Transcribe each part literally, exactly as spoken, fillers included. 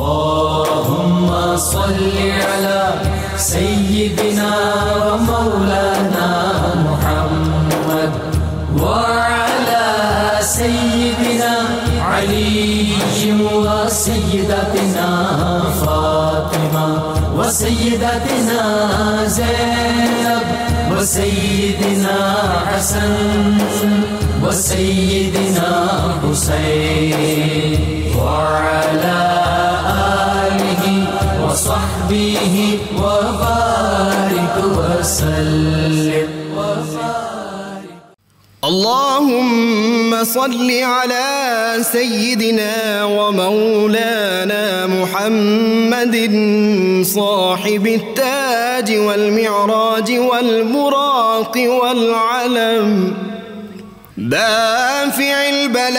अल्लाहुम्मा सल्लि अला सय्यिदिना व मौलाना मुहम्मद व अला सय्यिदिना अली व सय्यिदतिना फातिमा व सय्यिदतिना ज़ैनब व सय्यिदिना हसन व सय्यिदिना हुसैन व अला आलिहि व सहबिहि व बारिक व सल्लिम। अल्लाहुम्मा सल्लि अला सय्यिदिना व मौलाना मुहम्मदिन साहिबित ताज वल मिअराज वल बुराक़ वल अलम दाफ़िइल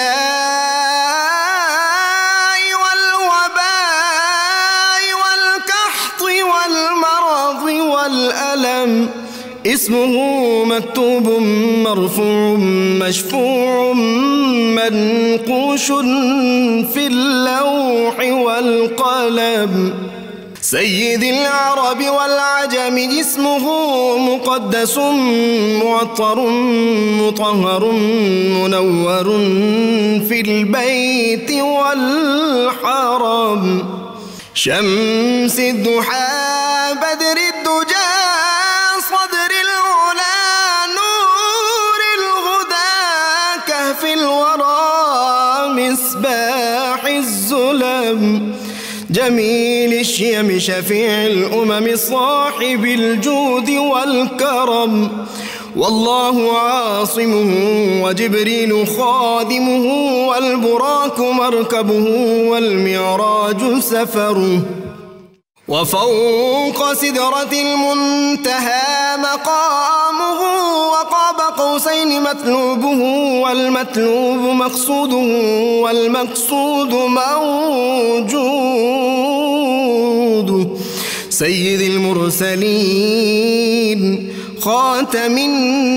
बलाइ वल वबाइ वल कहति वल मरज़ वल अलम इस्मुहु मक्तूबुम मरफ़ूउम मशफ़ूउम मनक़ूशुन फ़िल लौहि वल क़लम सय्यिदिल अरबि वल अजमि इस्मुहु मुक़द्दसुम मुअत्तरुम मुतहहरुम मुनव्वरुन फ़िल बैति वल हरम शम्सिद दुहा बदरिद दुजा सदरिल उला नूरिल हुदा कहफ़िल वरा मिस्बाहिज़ ज़ुलम जमील शियम शफ़ीइल उमम साहिबिल जूद वल करम वल्लाहु आसिमुहु व जिब्रील खादिमुहु वल बुराक़ मरकबुहु वल मिअराज सफ़रुहु व फ़ौक़ सिदरतिल मुंतहा मक़ामुहु व क़ाब क़ौसैन मतलूबुहु वल मतलूब मक़सूदुहु वल मक़सूद मौजूद सय्यिदिल मुरसलीन ख़ातमिन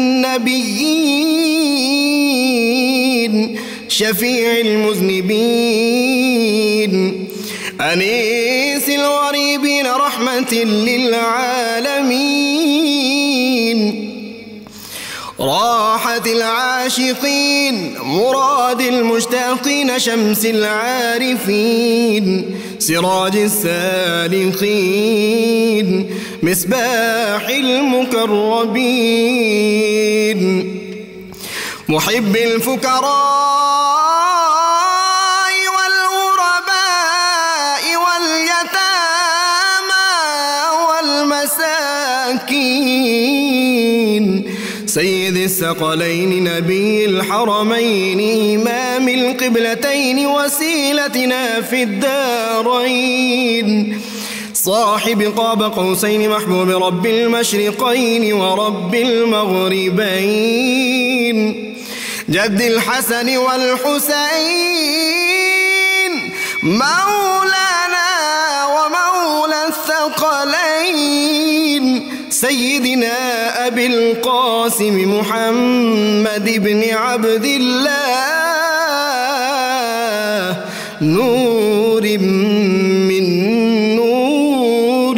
नबिय्यीन शफ़ीइल मुज़निबीन अनीसिल गरीबीन रहमतिल लिल आलमीन राहतिल आशिक़ीन मुरादिल मुश्ताक़ीन शम्सिल आरिफ़ीन सिराजिस सालिक़ीन मिस्बाहिल मुक़र्रबीन मुहिब्बिल फ़ुक़रा سيد الثقلين نبي الحرمين إمام القبلتين وسيلتنا في الدارين صاحب قاب قوسين محبوب رب المشرقين ورب المغربين جد الحسن والحسين مولانا ومولى الثقلين سيدنا أبي القاسم محمد بن عبد الله نور من نور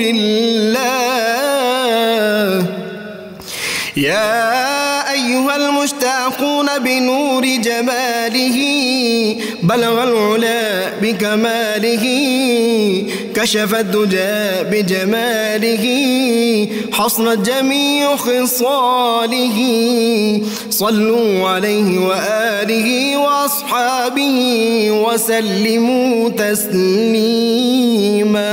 الله يا أيها المشتاقون بنور جماله بلغ العلا بكماله كشف الدجى بجماله حصنت جميع خصاله صلوا عليه وآله وأصحابه وسلموا تسليما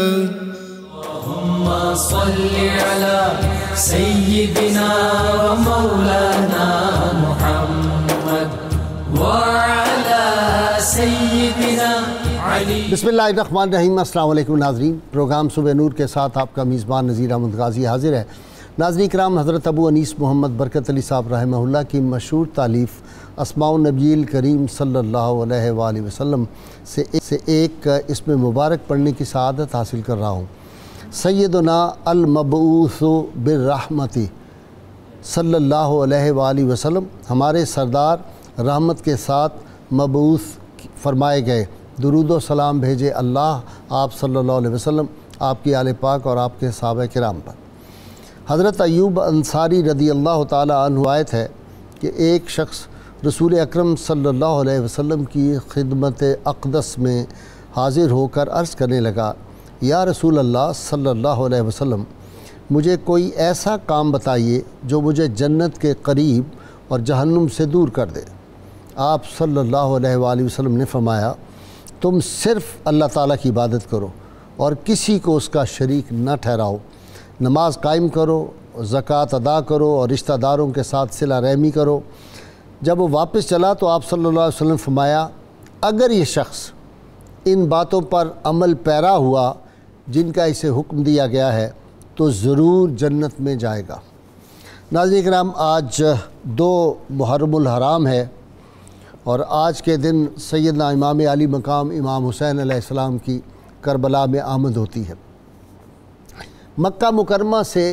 اللهم صل على سيدنا ومولانا محمد وعلى سيدنا बिस्मिल्लाहिर्रहमानिर्रहीम। अस्सलाम वालेकुम नाज़रीन, प्रोग्राम सुबह नूर के साथ आपका मेज़बान नज़ीर अहमद गाज़ी हाज़िर है। नाज़रीन किराम, हज़रत अबू अनीस मोहम्मद बरकत अली साहब रहमहुल्लाह की मशहूर तालीफ़ अस्माउन नबील करीम सल्लल्लाहु अलैहि वसल्लम से से एक इसमें मुबारक पढ़ने की सआदत हासिल कर रहा हूँ। सय्यदुना अल मबऊसु बिर्रहमति सल्लल्लाहु अलैहि वसल्लम, हमारे सरदार रहमत के साथ मबऊस फरमाए गए, दुरूद व सलाम भेजे अल्लाह آپ صلی اللہ علیہ وسلم، آپ کی آل پاک اور آپ کے صحابہ کرام پر۔ حضرت ایوب انصاری رضی اللہ تعالیٰ عنہ روایت ہے کہ ایک شخص رسول اکرم صلی اللہ علیہ وسلم کی خدمت اقدس میں حاضر ہو کر عرض کرنے لگا، یا رسول اللہ صلی اللہ علیہ وسلم، مجھے کوئی ایسا کام بتائیے جو مجھے جنت کے قریب اور جہنم سے دور کر دے۔ آپ صلی اللہ علیہ وآلہ وسلم نے فرمایا، تم صرف اللہ تعالیٰ کی عبادت کرو اور کسی کو اس کا شریک نہ ٹھہراؤ، نماز قائم کرو، زکوٰۃ ادا کرو اور رشتہ داروں کے ساتھ صلہ رحمی کرو۔ جب وہ واپس چلا تو آپ صلی اللہ علیہ وسلم فرمایا، اگر یہ شخص ان باتوں پر عمل پیرا ہوا جن کا اسے حکم دیا گیا ہے تو ضرور جنت میں جائے گا۔ ناظرین کرام، آج دو محرم الحرام ہے اور آج کے دن سیدنا امام علی مقام امام حسین علیہ السلام کی کربلا میں آمد ہوتی ہے۔ مکہ مکرمہ سے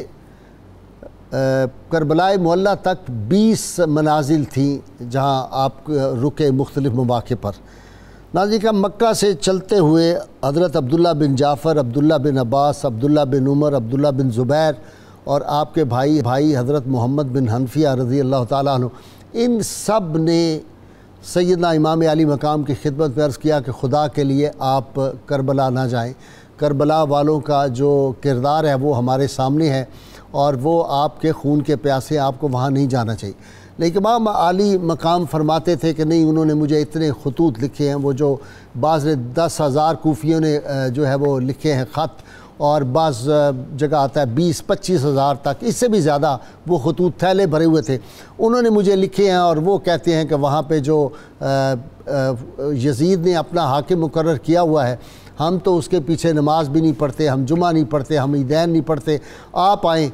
کربلا معلیٰ تک بیس منازل تھیں جہاں آپ رکے مختلف مواقع پر۔ ناظرین کا مکہ سے چلتے ہوئے حضرت عبداللہ بن جعفر، عبداللہ بن عباس، عبداللہ بن عمر، عبداللہ بن زبیر اور آپ کے بھائی بھائی حضرت محمد بن حنفیہ رضی اللہ تعالیٰ عنہ، ان سب نے سیدنا امام علی مقام کی خدمت میں عرض کیا کہ خدا کے لیے آپ کربلا نہ جائیں، کربلا والوں کا جو کردار ہے وہ ہمارے سامنے ہے اور وہ آپ کے خون کے پیاسے، آپ کو وہاں نہیں جانا چاہیے۔ لیکن امام علی مقام فرماتے تھے کہ نہیں، انہوں نے مجھے اتنے خطوط لکھے ہیں، وہ جو بعض نے دس ہزار کوفیوں نے جو ہے وہ لکھے ہیں خط، اور بعض جگہ آتا ہے بیس پچیس ہزار تک، اس سے بھی زیادہ وہ خطوط تھیلے بھرے ہوئے تھے، انہوں نے مجھے لکھے ہیں۔ اور وہ کہتے ہیں کہ وہاں پہ جو یزید نے اپنا حاکم مقرر کیا ہوا ہے، ہم تو اس کے پیچھے نماز بھی نہیں پڑھتے، ہم جمعہ نہیں پڑھتے، ہم عیدین نہیں پڑھتے، آپ آئیں۔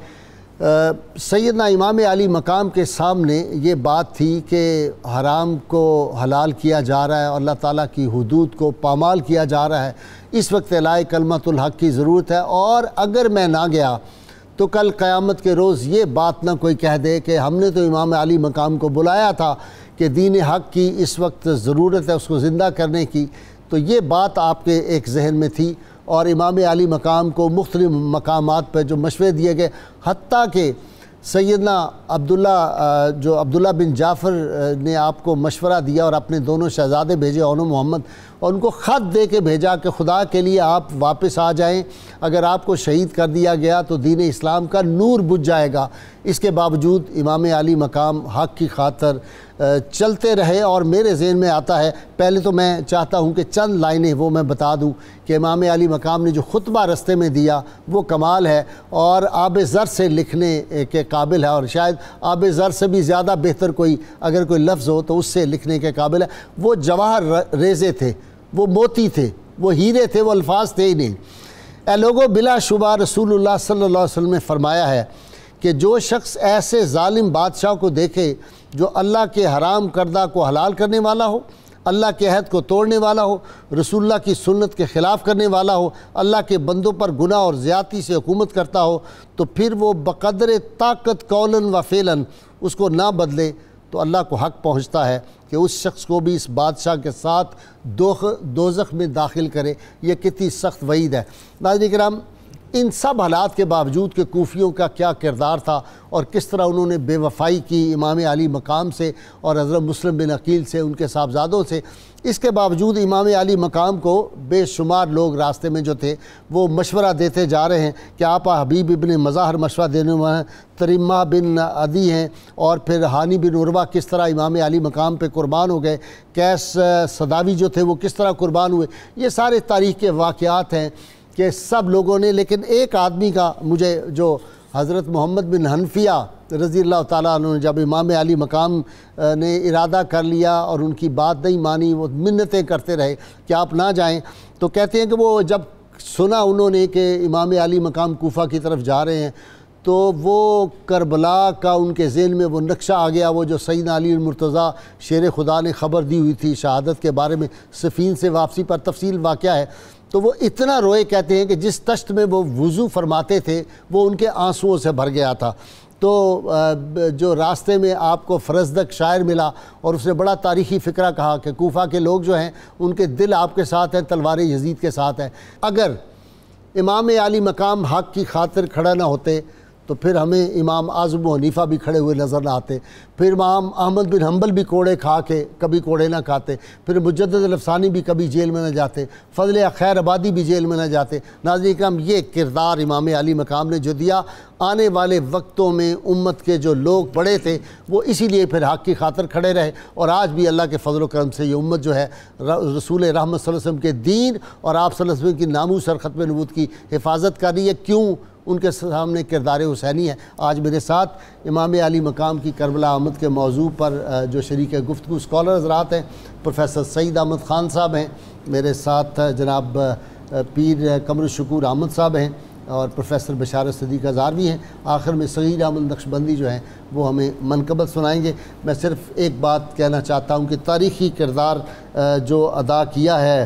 سیدنا امام علی مقام کے سامنے یہ بات تھی کہ حرام کو حلال کیا جا رہا ہے اور اللہ تعالیٰ کی حدود کو پامال کیا جا رہا ہے، اس وقت اعلاء کلمت الحق کی ضرورت ہے، اور اگر میں نہ گیا تو کل قیامت کے روز یہ بات نہ کوئی کہہ دے کہ ہم نے تو امام علی مقام کو بلایا تھا کہ دین حق کی اس وقت ضرورت ہے اس کو زندہ کرنے کی۔ تو یہ بات آپ کے ایک ذہن میں تھی، اور امام علی مقام کو مختلف مقامات پہ جو مشورے دیے گئے، حتیٰ کہ سیدنا عبداللہ جو عبداللہ بن جعفر نے آپ کو مشورہ دیا اور اپنے دونوں شہزادے بھیجے، اون و محمد، اور ان کو خط دے کے بھیجا کہ خدا کے لیے آپ واپس آ جائیں، اگر آپ کو شہید کر دیا گیا تو دین اسلام کا نور بجھ جائے گا۔ اس کے باوجود امام علی مقام حق کی خاطر چلتے رہے، اور میرے ذہن میں آتا ہے، پہلے تو میں چاہتا ہوں کہ چند لائنیں وہ میں بتا دوں کہ امام علی مقام نے جو خطبہ رستے میں دیا وہ کمال ہے، اور آب زر سے لکھنے کے قابل ہے، اور شاید آب زر سے بھی زیادہ بہتر کوئی اگر کوئی لفظ ہو تو اس سے لکھنے کے قابل ہے۔ وہ جواہر ریزے تھے، وہ موتی تھے، وہ ہیرے تھے، وہ الفاظ تھے ہی نہیں۔ اے لوگو، بلا شبہ رسول اللہ صلی اللہ علیہ وسلم نے فرمایا ہے کہ جو شخص ایسے ظالم بادشاہ کو دیکھے جو اللہ کے حرام کردہ کو حلال کرنے والا ہو، اللہ کے عہد کو توڑنے والا ہو، رسول اللہ کی سنت کے خلاف کرنے والا ہو، اللہ کے بندوں پر گناہ اور زیادتی سے حکومت کرتا ہو، تو پھر وہ بقدر طاقت قولاً و فعلاً اس کو نہ بدلے تو اللہ کو حق پہنچتا ہے کہ اس شخص کو بھی اس بادشاہ کے ساتھ دوزخ میں داخل کرے۔ یہ کتنی سخت وعید ہے۔ ناظرین کرام، ان سب حالات کے باوجود کہ کوفیوں کا کیا کردار تھا اور کس طرح انہوں نے بے وفائی کی امام علی مقام سے اور حضرت مسلم بن عقیل سے، ان کے صاحبزادوں سے، اس کے باوجود امام علی مقام کو بے شمار لوگ راستے میں جو تھے وہ مشورہ دیتے جا رہے ہیں کہ آپ حبیب ابن مظاہر مشورہ دینے والے ہیں، تریمہ بن عدی ہیں، اور پھر ہانی بن عروہ کس طرح امام علی مقام پہ قربان ہو گئے، کیس صداوی جو تھے وہ کس طرح قربان ہوئے۔ یہ سارے تاریخ کے واقعات ہیں کہ سب لوگوں نے، لیکن ایک آدمی کا مجھے جو حضرت محمد بن حنفیہ رضی اللہ تعالیٰ عنہ نے جب امام علی مقام نے ارادہ کر لیا اور ان کی بات نہیں مانی، وہ منتیں کرتے رہے کہ آپ نہ جائیں، تو کہتے ہیں کہ وہ جب سنا انہوں نے کہ امام علی مقام کوفہ کی طرف جا رہے ہیں تو وہ کربلا کا ان کے ذہن میں وہ نقشہ آ گیا، وہ جو سیدنا علی المرتضیٰ شیر خدا نے خبر دی ہوئی تھی شہادت کے بارے میں، صفین سے واپسی پر تفصیل واقعہ ہے۔ تو وہ اتنا روئے، کہتے ہیں کہ جس تشت میں وہ وضو فرماتے تھے وہ ان کے آنسوؤں سے بھر گیا تھا۔ تو جو راستے میں آپ کو فرزدق شاعر ملا اور اس نے بڑا تاریخی فکرہ کہا کہ کوفہ کے لوگ جو ہیں ان کے دل آپ کے ساتھ ہیں، تلوار یزید کے ساتھ ہیں. اگر امام عالی مقام حق کی خاطر کھڑا نہ ہوتے تو پھر ہمیں امام اعظم و حنیفہ بھی کھڑے ہوئے نظر نہ آتے، پھر امام احمد بن حنبل بھی کوڑے کھا کے کبھی کوڑے نہ کھاتے، پھر مجدد الافسانی بھی کبھی جیل میں نہ جاتے، فضل خیر آبادی بھی جیل میں نہ جاتے. ناظرین اکرام، یہ کردار امام علی مقام نے جو دیا، آنے والے وقتوں میں امت کے جو لوگ بڑے تھے وہ اسی لیے پھر حق کی خاطر کھڑے رہے، اور آج بھی اللہ کے فضل و کرم سے یہ امت جو ہے رسول رحمت صلی اللہ علیہ وسلم کے دین اور آپ صلی اللہ علیہ وسلم کی ناموس اور ختم نبوت کی حفاظت کر رہی ہے. کیوں؟ ان کے سامنے کردار حسینی ہے. آج میرے ساتھ امام علی مقام کی کربلا آمد کے موضوع پر جو شریک گفتگو اسکالر حضرات ہیں، پروفیسر سعید احمد خان صاحب ہیں، میرے ساتھ جناب پیر قمر الشکور احمد صاحب ہیں، اور پروفیسر بشارت صدیق ہزاروی ہیں. آخر میں صغیر احمد نقشبندی جو ہیں وہ ہمیں منقبت سنائیں گے. میں صرف ایک بات کہنا چاہتا ہوں کہ تاریخی کردار جو ادا کیا ہے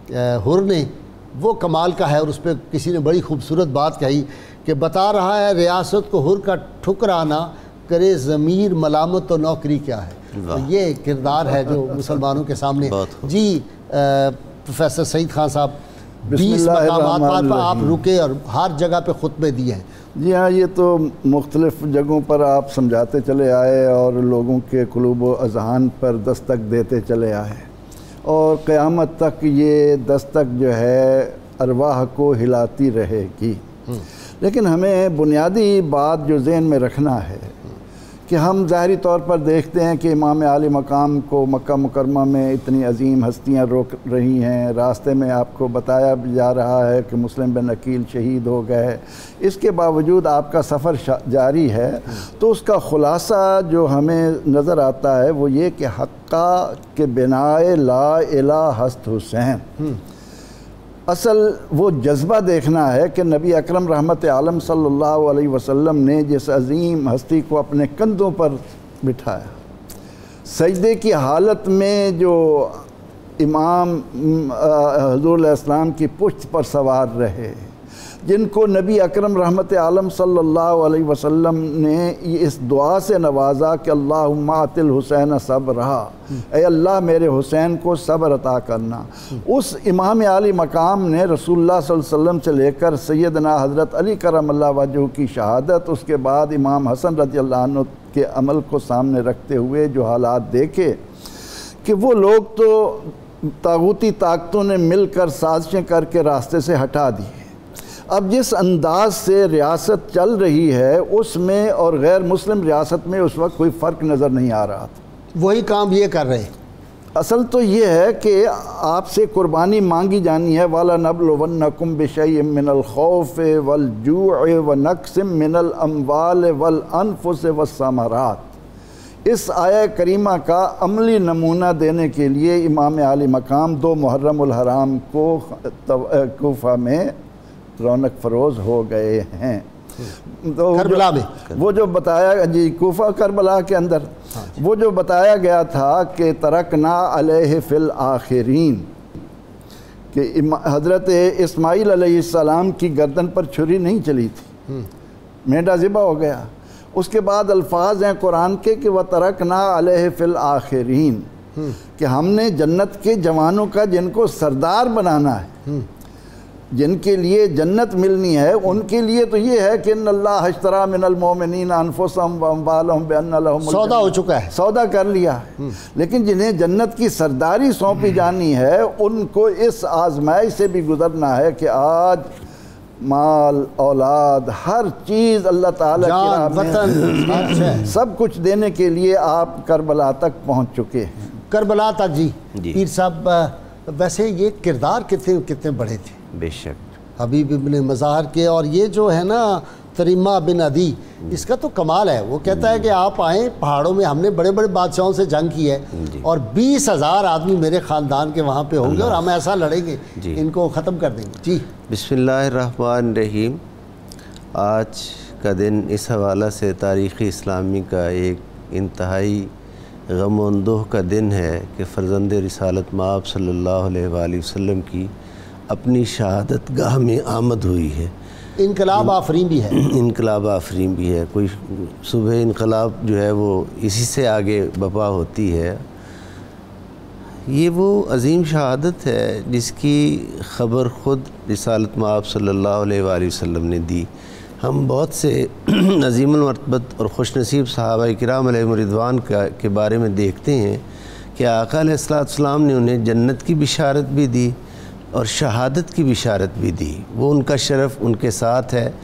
حر نے وہ کمال کا ہے، اور اس پہ کسی نے بڑی خوبصورت بات کہی کہ بتا رہا ہے ریاست کو حر کا ٹھکرانا کرے ضمیر ملامت تو نوکری کیا ہے. تو یہ کردار ہے جو مسلمانوں کے سامنے. جی پروفیسر سعید خان صاحب، بیس مقامات پر آپ رکے اور ہر جگہ پہ خطبے دیے ہیں. جی ہاں، یہ تو مختلف جگہوں پر آپ سمجھاتے چلے آئے اور لوگوں کے قلوب و اذہان پر دستک دیتے چلے آئے، اور قیامت تک یہ دستک جو ہے ارواح کو ہلاتی رہے گی. لیکن ہمیں بنیادی بات جو ذہن میں رکھنا ہے کہ ہم ظاہری طور پر دیکھتے ہیں کہ امام عالی مقام کو مکہ مکرمہ میں اتنی عظیم ہستیاں روک رہی ہیں، راستے میں آپ کو بتایا بھی جا رہا ہے کہ مسلم بن عقیل شہید ہو گئے، اس کے باوجود آپ کا سفر جاری ہے. تو اس کا خلاصہ جو ہمیں نظر آتا ہے وہ یہ کہ حقہ کے بنائے لا الہ ہست حسین. اصل وہ جذبہ دیکھنا ہے کہ نبی اکرم رحمت عالم صلی اللہ علیہ وسلم نے جس عظیم ہستی کو اپنے کندھوں پر بٹھایا، سجدے کی حالت میں جو امام حضور علیہ السلام کی پشت پر سوار رہے، جن کو نبی اکرم رحمت عالم صلی اللہ علیہ وسلم نے اس دعا سے نوازا کہ اللہم آت الحسین صبرا، اے اللہ میرے حسین کو صبر عطا کرنا. اس امام علی مقام نے رسول اللہ صلی اللہ علیہ وسلم سے لے کر سیدنا حضرت علی کرم اللہ وجہہ کی شہادت، اس کے بعد امام حسن رضی اللہ عنہ کے عمل کو سامنے رکھتے ہوئے جو حالات دیکھے کہ وہ لوگ تو طاغوتی طاقتوں نے مل کر سازشیں کر کے راستے سے ہٹا دیے. اب جس انداز سے ریاست چل رہی ہے اس میں اور غیر مسلم ریاست میں اس وقت کوئی فرق نظر نہیں آ رہا تھا. وہی کام یہ کر رہے ہیں. اصل تو یہ ہے کہ آپ سے قربانی مانگی جانی ہے. وَلَنَبْلُوَنَّكُمْ بِشَيْءٍ مِّنَ الْخَوْفِ وَالْجُوعِ وَنَقْصٍ مِّنَ الْأَمْوَالِ وَالْأَنفُسِ وَالثَّمَرَاتِ. اس آیہ کریمہ کا عملی نمونہ دینے کے لیے امام علی مقام دو محرم الحرام کو کوفہ میں رونق فروز ہو گئے ہیں. کربلا میں وہ جو بتایا جی کوفہ کربلا کے اندر وہ جو بتایا گیا تھا کہ ترکنا علیہ فی الآخرین، کہ حضرت اسماعیل علیہ السلام کی گردن پر چھری نہیں چلی تھی، مینڈا ذبح ہو گیا. اس کے بعد الفاظ ہیں قرآن کے کہ وَتَرَكْنَا عَلَيْهِ فِي الْآخِرِينَ، کہ ہم نے جنت کے جوانوں کا جن کو سردار بنانا ہے، جن کے لیے جنت ملنی ہے، ان کے لیے تو یہ ہے کہ ان اللہ اشترى من المؤمنین انفسهم واموالهم بان لهم سودا ہو چکا ہے، سودا کر لیا ہے. لیکن جنہیں جنت کی سرداری سونپی جانی ہے ان کو اس آزمائش سے بھی گزرنا ہے کہ آج مال اولاد ہر چیز اللہ تعالیٰ کی راہ میں سب کچھ دینے کے لیے آپ کربلا تک پہنچ چکے ہیں. کربلا تک جی پیر صاحب، ویسے یہ کردار کتنے کتنے بڑے تھے. بے شک حبیب ابن مظاہر کے، اور یہ جو ہے نا تریمہ بن عدی، اس کا تو کمال ہے. وہ کہتا ہے کہ آپ آئیں پہاڑوں میں، ہم نے بڑے بڑے بادشاہوں سے جنگ کی ہے اور بیس ہزار آدمی میرے خاندان کے وہاں پہ ہوں گے اور ہم ایسا لڑیں گے ان کو ختم کر دیں گے. جی بسم اللہ الرحمن الرحیم. آج کا دن اس حوالہ سے تاریخی اسلامی کا ایک انتہائی غم و اندوہ کا دن ہے کہ فرزند رسالت مآب صلی اللہ علیہ وآلہ وسلم کی اپنی شہادت گاہ میں آمد ہوئی ہے. انقلاب آفرین بھی ہے. انقلاب آفرین بھی ہے. کوئی صبح انقلاب جو ہے وہ اسی سے آگے بپا ہوتی ہے. یہ وہ عظیم شہادت ہے جس کی خبر خود رسالت مآب صلی اللہ علیہ وآلہ وسلم نے دی. ہم بہت سے عظیم المرتبت اور خوش نصیب صحابہ کرام علیہم الرضوان کا کے بارے میں دیکھتے ہیں کہ آقا علیہ السلام نے انہیں جنت کی بشارت بھی دی اور شہادت کی بشارت بھی دی. وہ ان کا شرف ان کے ساتھ ہے.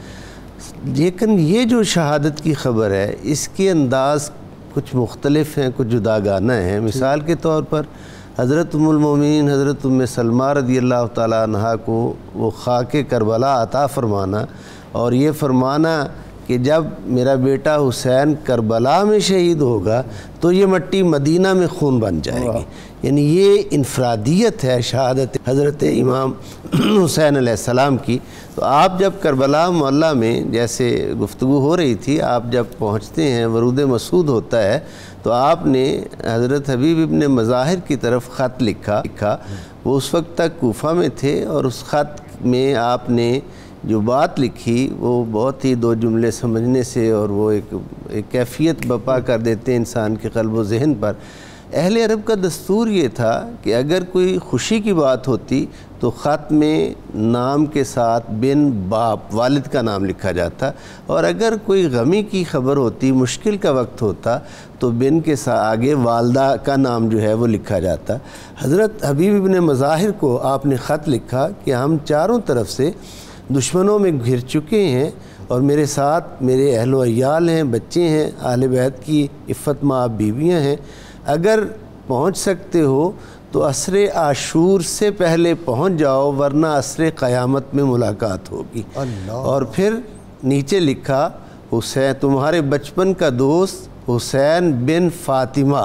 لیکن یہ جو شہادت کی خبر ہے اس کے انداز کچھ مختلف ہیں, کچھ جداگانہ ہیں. مثال کے طور پر حضرت ام المومنین حضرت ام سلمہ رضی اللہ تعالیٰ عنہا کو وہ خاک کربلا عطا فرمانا اور یہ فرمانا کہ جب میرا بیٹا حسین کربلا میں شہید ہوگا تو یہ مٹی مدینہ میں خون بن جائے گی. یعنی یہ انفرادیت ہے شہادت حضرت امام حسین علیہ السلام کی. تو آپ جب کربلا معلیٰ میں جیسے گفتگو ہو رہی تھی, آپ جب پہنچتے ہیں ورود مسعود ہوتا ہے تو آپ نے حضرت حبیب ابن مظاہر کی طرف خط لکھا لکھا وہ اس وقت تک کوفہ میں تھے اور اس خط میں آپ نے جو بات لکھی وہ بہت ہی دو جملے سمجھنے سے اور وہ ایک ایک کیفیت بپا کر دیتے ہیں انسان کے قلب و ذہن پر. اہل عرب کا دستور یہ تھا کہ اگر کوئی خوشی کی بات ہوتی تو خط میں نام کے ساتھ بن باپ والد کا نام لکھا جاتا, اور اگر کوئی غمی کی خبر ہوتی, مشکل کا وقت ہوتا, تو بن کے ساتھ آگے والدہ کا نام جو ہے وہ لکھا جاتا. حضرت حبیب ابن مظاہر کو آپ نے خط لکھا کہ ہم چاروں طرف سے دشمنوں میں گھر چکے ہیں اور میرے ساتھ میرے اہل و عیال ہیں, بچے ہیں, اہل بیت کی عفت مآب بیویاں ہیں. اگر پہنچ سکتے ہو تو عصر عاشور سے پہلے پہنچ جاؤ ورنہ عصر قیامت میں ملاقات ہوگی. اور پھر نیچے لکھا حسین تمہارے بچپن کا دوست حسین بن فاطمہ.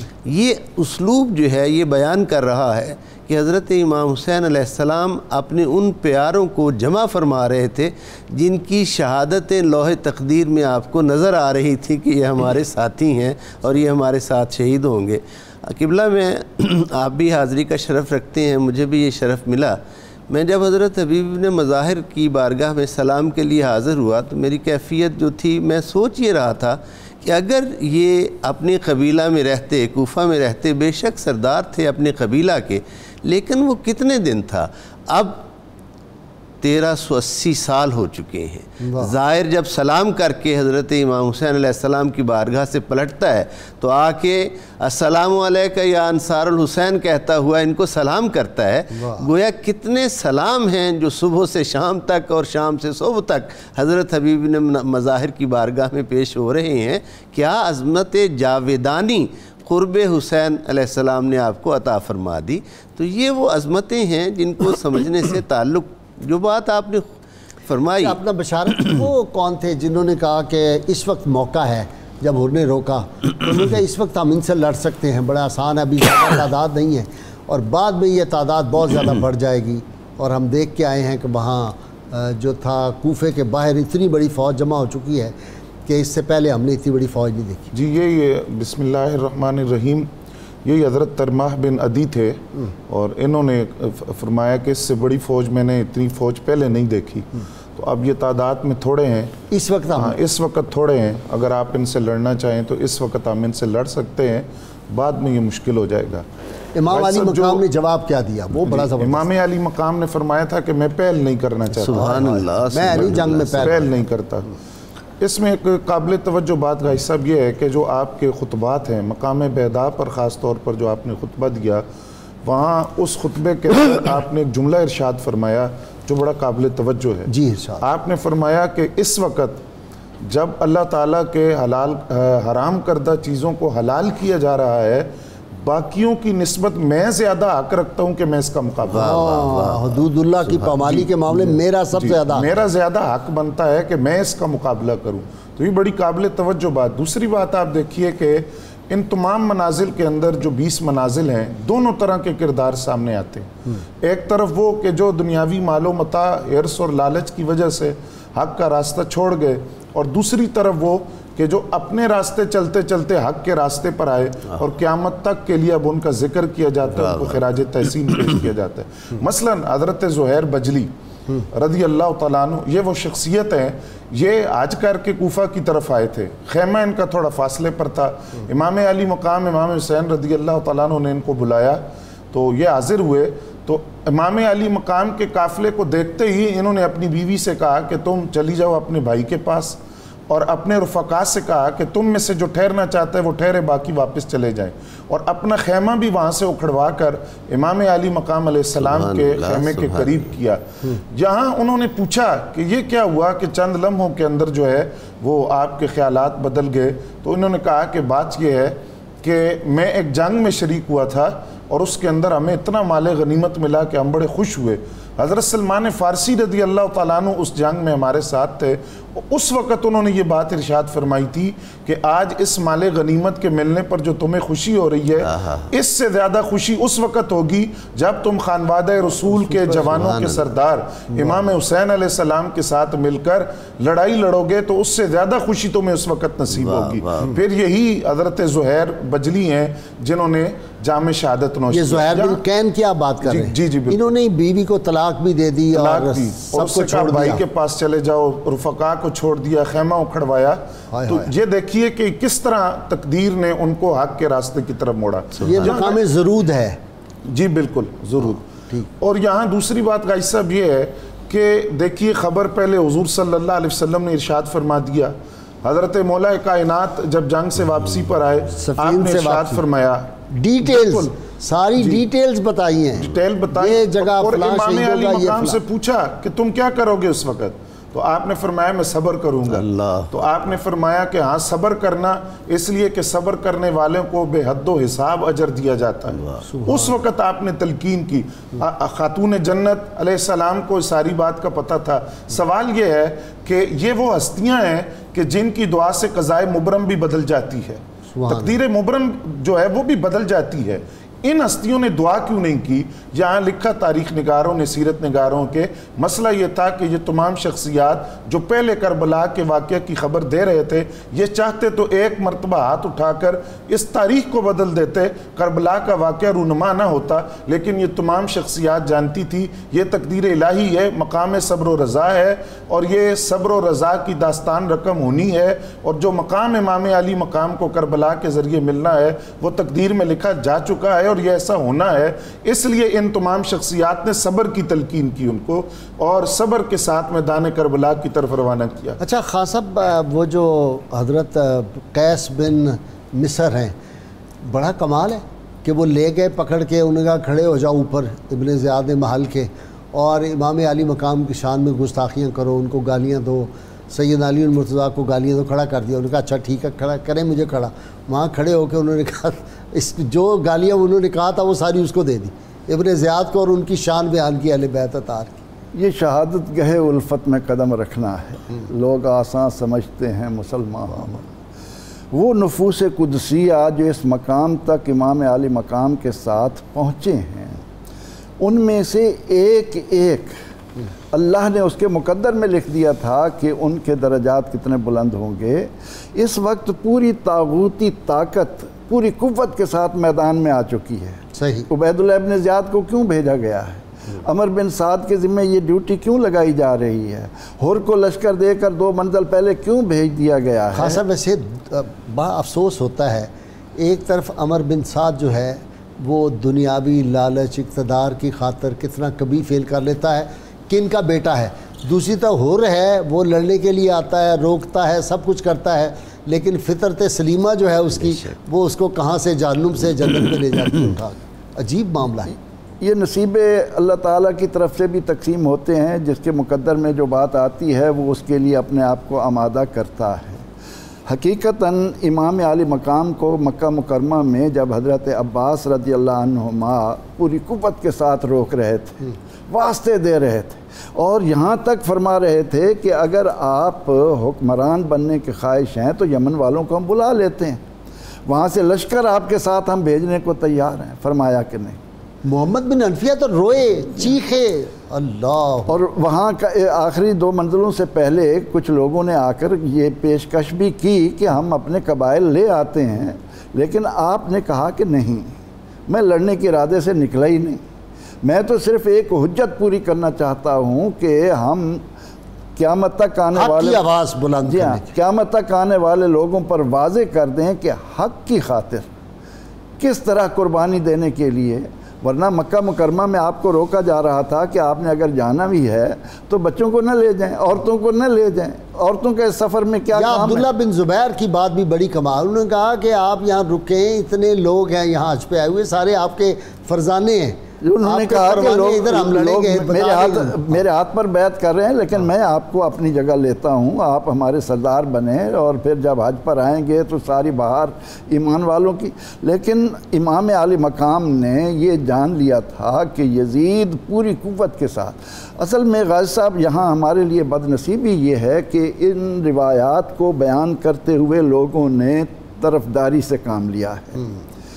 یہ اسلوب جو ہے یہ بیان کر رہا ہے کہ حضرت امام حسین علیہ السلام اپنے ان پیاروں کو جمع فرما رہے تھے جن کی شہادتیں لوح تقدیر میں آپ کو نظر آ رہی تھی کہ یہ ہمارے ساتھی ہیں اور یہ ہمارے ساتھ شہید ہوں گے. قبلہ میں آپ بھی حاضری کا شرف رکھتے ہیں, مجھے بھی یہ شرف ملا. میں جب حضرت حبیب ابن مظاہر کی بارگاہ میں سلام کے لیے حاضر ہوا تو میری کیفیت جو تھی, میں سوچ یہ رہا تھا کہ اگر یہ اپنے قبیلہ میں رہتے, کوفہ میں رہتے, بے شک سردار تھے اپنے قبیلہ کے, لیکن وہ کتنے دن تھا. اب تیرہ سو اسی سال ہو چکے ہیں. زائر جب سلام کر کے حضرت امام حسین علیہ السلام کی بارگاہ سے پلٹتا ہے تو آ کے السلام علیکہ یا انصار الحسین کہتا ہوا ان کو سلام کرتا ہے. گویا کتنے سلام ہیں جو صبح سے شام تک اور شام سے صبح تک حضرت حبیب نے مظاہر کی بارگاہ میں پیش ہو رہے ہیں. کیا عظمت جاویدانی قرب حسین علیہ السلام نے آپ کو عطا فرما دی. تو یہ وہ عظمتیں ہیں جن کو سمجھنے سے تعلق, جو بات آپ نے فرمائی. اپنا بشارت وہ کون تھے جنہوں نے کہا کہ اس وقت موقع ہے, جب حر نے روکا انہوں نے کہا اس وقت ہم ان سے لڑ سکتے ہیں, بڑا آسان ہے, ابھی زیادہ تعداد نہیں ہے اور بعد میں یہ تعداد بہت زیادہ بڑھ جائے گی. اور ہم دیکھ کے آئے ہیں کہ وہاں جو تھا کوفے کے باہر اتنی بڑی فوج جمع ہو چکی ہے کہ اس سے پہلے ہم نے اتنی بڑی فوج نہیں دیکھی. جی یہ یہ بسم اللہ الرحمن الرحیم, یہی حضرت ترماح بن عدی تھے اور انہوں نے فرمایا کہ اس سے بڑی فوج میں نے اتنی فوج پہلے نہیں دیکھی. تو اب یہ تعداد میں تھوڑے ہیں اس وقت. ہاں اس وقت تھوڑے ہیں. اگر آپ ان سے لڑنا چاہیں تو اس وقت ہم ان سے لڑ سکتے ہیں, بعد میں یہ مشکل ہو جائے گا. امام علی مقام نے جواب کیا دیا وہ بڑا زبردست. امام علی مقام نے فرمایا تھا کہ میں پہل نہیں کرنا چاہتا, سبحان اللہ, میں علی جنگ میں پہل نہیں کرتا. اس میں ایک قابل توجہ بات غازی صاحب یہ ہے کہ جو آپ کے خطبات ہیں مقام بیضاء پر خاص طور پر جو آپ نے خطبہ دیا, وہاں اس خطبے کے اندر آپ نے ایک جملہ ارشاد فرمایا جو بڑا قابل توجہ ہے. جی ارشاد. آپ نے فرمایا کہ اس وقت جب اللہ تعالیٰ کے حلال حرام کردہ چیزوں کو حلال کیا جا رہا ہے, باقیوں کی نسبت میں زیادہ حق رکھتا ہوں کہ میں اس کا مقابلہ کروں. حدود اللہ کی پامالی کے معاملے میرا سب زیادہ میرا زیادہ حق بنتا ہے کہ میں اس کا مقابلہ کروں. تو یہ بڑی قابل توجہ بات. دوسری بات آپ دیکھیے کہ ان تمام منازل کے اندر جو بیس منازل ہیں, دونوں طرح کے کردار سامنے آتے ہیں. ایک طرف وہ کہ جو دنیاوی مال و متاع, حرص اور لالچ کی وجہ سے حق کا راستہ چھوڑ گئے, اور دوسری طرف وہ کہ جو اپنے راستے چلتے چلتے حق کے راستے پر آئے اور قیامت تک کے لیے اب ان کا ذکر کیا جاتا ہے، ان کو خراج تحسین پیش کیا جاتا ہے۔ مثلا حضرت زہیر بجلی رضی اللہ تعالیٰ عنہ، یہ وہ شخصیت ہیں، یہ آج کر کے کوفہ کی طرف آئے تھے، خیمہ ان کا تھوڑا فاصلے پر تھا، امام علی مقام امام حسین رضی اللہ تعالیٰ عنہ نے ان کو بلایا تو یہ حاضر ہوئے، تو امام علی مقام کے قافلے کو دیکھتے ہی انہوں نے اپنی بیوی سے کہا کہ تم چلی جاؤ اپنے بھائی کے پاس، اور اپنے رفقا سے کہا کہ تم میں سے جو ٹھہرنا چاہتا ہے وہ ٹھہرے، باقی واپس چلے جائیں، اور اپنا خیمہ بھی وہاں سے اکھڑوا کر امام علی مقام علیہ السلام کے خیمے کے قریب کیا۔ یہاں انہوں نے پوچھا کہ یہ کیا ہوا کہ چند لمحوں کے اندر جو ہے وہ آپ کے خیالات بدل گئے؟ تو انہوں نے کہا کہ بات یہ ہے کہ میں ایک جنگ میں شریک ہوا تھا اور اس کے اندر ہمیں اتنا مال غنیمت ملا کہ ہم بڑے خوش ہوئے۔ حضرت سلمان فارسی رضی اللہ تعالیٰ عنہ اس جنگ میں ہمارے ساتھ تھے، اس وقت انہوں نے یہ بات ارشاد فرمائی تھی کہ آج اس مال غنیمت کے ملنے پر جو تمہیں خوشی ہو رہی ہے، اس سے زیادہ خوشی اس وقت ہوگی جب تم خانوادہ رسول کے جوانوں کے سردار امام حسین علیہ السلام کے ساتھ مل کر لڑائی لڑو گے، تو اس سے زیادہ خوشی تمہیں اس وقت نصیب ہوگی۔ پھر یہی حضرت زہیر بجلی ہیں جنہوں نے جام شہادت نوش کی۔ یہ زہیر بن کین کیا بات کر رہے ہیں؟ جی جی بالکل، انہوں نے بیوی کو طلاق بھی دے دی اور سب کو چھوڑ دیا، بھائی کے پاس چلے جاؤ، رفقا کو چھوڑ دیا، خیمہ اکھڑوایا۔ تو یہ دیکھیے کہ کس طرح تقدیر نے ان کو حق کے راستے کی طرف موڑا۔ یہ مقام ضرود ہے۔ جی بالکل ضرور۔ اور یہاں دوسری بات غازی صاحب یہ ہے کہ دیکھیے خبر پہلے حضور صلی اللہ علیہ وسلم نے ارشاد فرما دیا، حضرت مولا کائنات جب جنگ سے واپسی پر آئے آپ نے ارشاد فرمایا، ڈیٹیلز ساری ڈیٹیلز بتائی ہیں، ڈیٹیل بتائی، یہ جگہ اور فلاں امام شہید علی ہوگا، یہ مقام سے فلاں۔ پوچھا کہ تم کیا کرو گے اس وقت؟ تو آپ نے فرمایا میں صبر کروں گا۔ تو آپ نے فرمایا کہ ہاں صبر کرنا، اس لیے کہ صبر کرنے والوں کو بے حد و حساب اجر دیا جاتا ہے۔ اس وقت آپ نے تلقین کی۔ خاتون جنت علیہ السلام کو ساری بات کا پتہ تھا۔ سوال یہ ہے کہ یہ وہ ہستیاں ہیں کہ جن کی دعا سے قضائے مبرم بھی بدل جاتی ہے، تقدیر مبرم جو ہے وہ بھی بدل جاتی ہے۔ ان ہستیوں نے دعا کیوں نہیں کی؟ یہاں لکھا تاریخ نگاروں نے، سیرت نگاروں کے، مسئلہ یہ تھا کہ یہ تمام شخصیات جو پہلے کربلا کے واقعہ کی خبر دے رہے تھے، یہ چاہتے تو ایک مرتبہ ہاتھ اٹھا کر اس تاریخ کو بدل دیتے، کربلا کا واقعہ رونما نہ ہوتا، لیکن یہ تمام شخصیات جانتی تھی یہ تقدیر الہی ہے، مقام صبر و رضا ہے، اور یہ صبر و رضا کی داستان رقم ہونی ہے، اور جو مقام امام علی مقام کو کربلا کے ذریعے ملنا ہے وہ تقدیر میں لکھا جا چکا ہے، اور یہ ایسا ہونا ہے۔ اس لیے ان تمام شخصیات نے صبر کی تلقین کی ان کو، اور صبر کے ساتھ میدان کربلا کی طرف روانہ کیا۔ اچھا خان صاحب، وہ جو حضرت قیس بن مصر ہیں، بڑا کمال ہے کہ وہ لے گئے پکڑ کے، انہوں نے کہا کھڑے ہو جاؤ اوپر ابن زیاد محل کے، اور امام علی مقام کی شان میں گستاخیاں کرو، ان کو گالیاں دو، سید علی المرتضیٰ کو گالیاں دو، کھڑا کر دیا۔ انہوں نے کہا اچھا ٹھیک ہے، کھڑا کریں مجھے کھڑا۔ وہاں کھڑے ہو کے انہوں نے کہا اس جو گالیاں انہوں نے کہا تھا وہ ساری اس کو دے دی، ابن زیاد کو، اور ان کی شان بیان کی اہل بیت اطہار کی۔ یہ شہادت گہے الفت میں قدم رکھنا ہے۔ لوگ آسان سمجھتے ہیں مسلمان، وہ نفوس قدسیہ جو اس مقام تک امام علی مقام کے ساتھ پہنچے ہیں، ان میں سے ایک ایک اللہ نے اس کے مقدر میں لکھ دیا تھا کہ ان کے درجات کتنے بلند ہوں گے۔ اس وقت پوری طاغوتی طاقت پوری قوت کے ساتھ میدان میں آ چکی ہے۔ صحیح۔ عبید اللہ ابن زیاد کو کیوں بھیجا گیا ہے؟ عمر بن سعد کے ذمہ یہ ڈیوٹی کیوں لگائی جا رہی ہے؟ ہر کو لشکر دے کر دو منزل پہلے کیوں بھیج دیا گیا ہے؟ خاصا ویسے بڑا افسوس ہوتا ہے، ایک طرف عمر بن سعد جو ہے وہ دنیاوی لالچ اقتدار کی خاطر کتنا کبھی فیل کر لیتا ہے کہ ان کا بیٹا ہے، دوسری طرف ہر ہے وہ لڑنے کے لیے آتا ہے، روکتا ہے، سب کچھ کرتا ہے، لیکن فطرت سلیمہ جو ہے اس کی، وہ اس کو کہاں سے جہنم سے جنت میں لے جاتی ہے اٹھا کے۔ عجیب معاملہ ہے یہ۔ نصیب اللہ تعالیٰ کی طرف سے بھی تقسیم ہوتے ہیں، جس کے مقدر میں جو بات آتی ہے وہ اس کے لیے اپنے آپ کو آمادہ کرتا ہے۔ حقیقتاً امام علی مقام کو مکہ مکرمہ میں جب حضرت عباس رضی اللہ عنہما پوری قوت کے ساتھ روک رہے تھے، واسطے دے رہے تھے، اور یہاں تک فرما رہے تھے کہ اگر آپ حکمران بننے کے خواہش ہیں تو یمن والوں کو ہم بلا لیتے ہیں، وہاں سے لشکر آپ کے ساتھ ہم بھیجنے کو تیار ہیں، فرمایا کہ نہیں، محمد بن حنفیہ تو روئے چیخے اللہ. اور وہاں کا آخری دو منزلوں سے پہلے کچھ لوگوں نے آ کر یہ پیشکش بھی کی کہ ہم اپنے قبائل لے آتے ہیں، لیکن آپ نے کہا کہ نہیں، میں لڑنے کے ارادے سے نکلا ہی نہیں، میں تو صرف ایک حجت پوری کرنا چاہتا ہوں کہ ہم قیامت تک آنے والے حق کی آواز بلند جی ہاں قیامت تک آنے والے لوگوں پر واضح کر دیں کہ حق کی خاطر کس طرح قربانی دینے کے لیے. ورنہ مکہ مکرمہ میں آپ کو روکا جا رہا تھا کہ آپ نے اگر جانا بھی ہے تو بچوں کو نہ لے جائیں، عورتوں کو نہ لے جائیں، عورتوں کے اس سفر میں کیا کام ہے. عبداللہ بن زبیر کی بات بھی بڑی کمال، انہوں نے کہا کہ آپ یہاں رکیں، اتنے لوگ ہیں یہاں حج پہ آئے ہوئے، سارے آپ کے فرزانے ہیں. انہوں نے کہا کہ لوگ ادھر ہم لڑیں گے، میرے ہاتھ میرے ہاتھ پر بیعت کر رہے ہیں، لیکن میں آپ کو اپنی جگہ لیتا ہوں، آپ ہمارے سردار بنیں، اور پھر جب حج پر آئیں گے تو ساری بہار ایمان والوں کی. لیکن امام عالی مقام نے یہ جان لیا تھا کہ یزید پوری قوت کے ساتھ. اصل میں غازی صاحب یہاں ہمارے لیے بد نصیبی یہ ہے کہ ان روایات کو بیان کرتے ہوئے لوگوں نے طرفداری سے کام لیا ہے.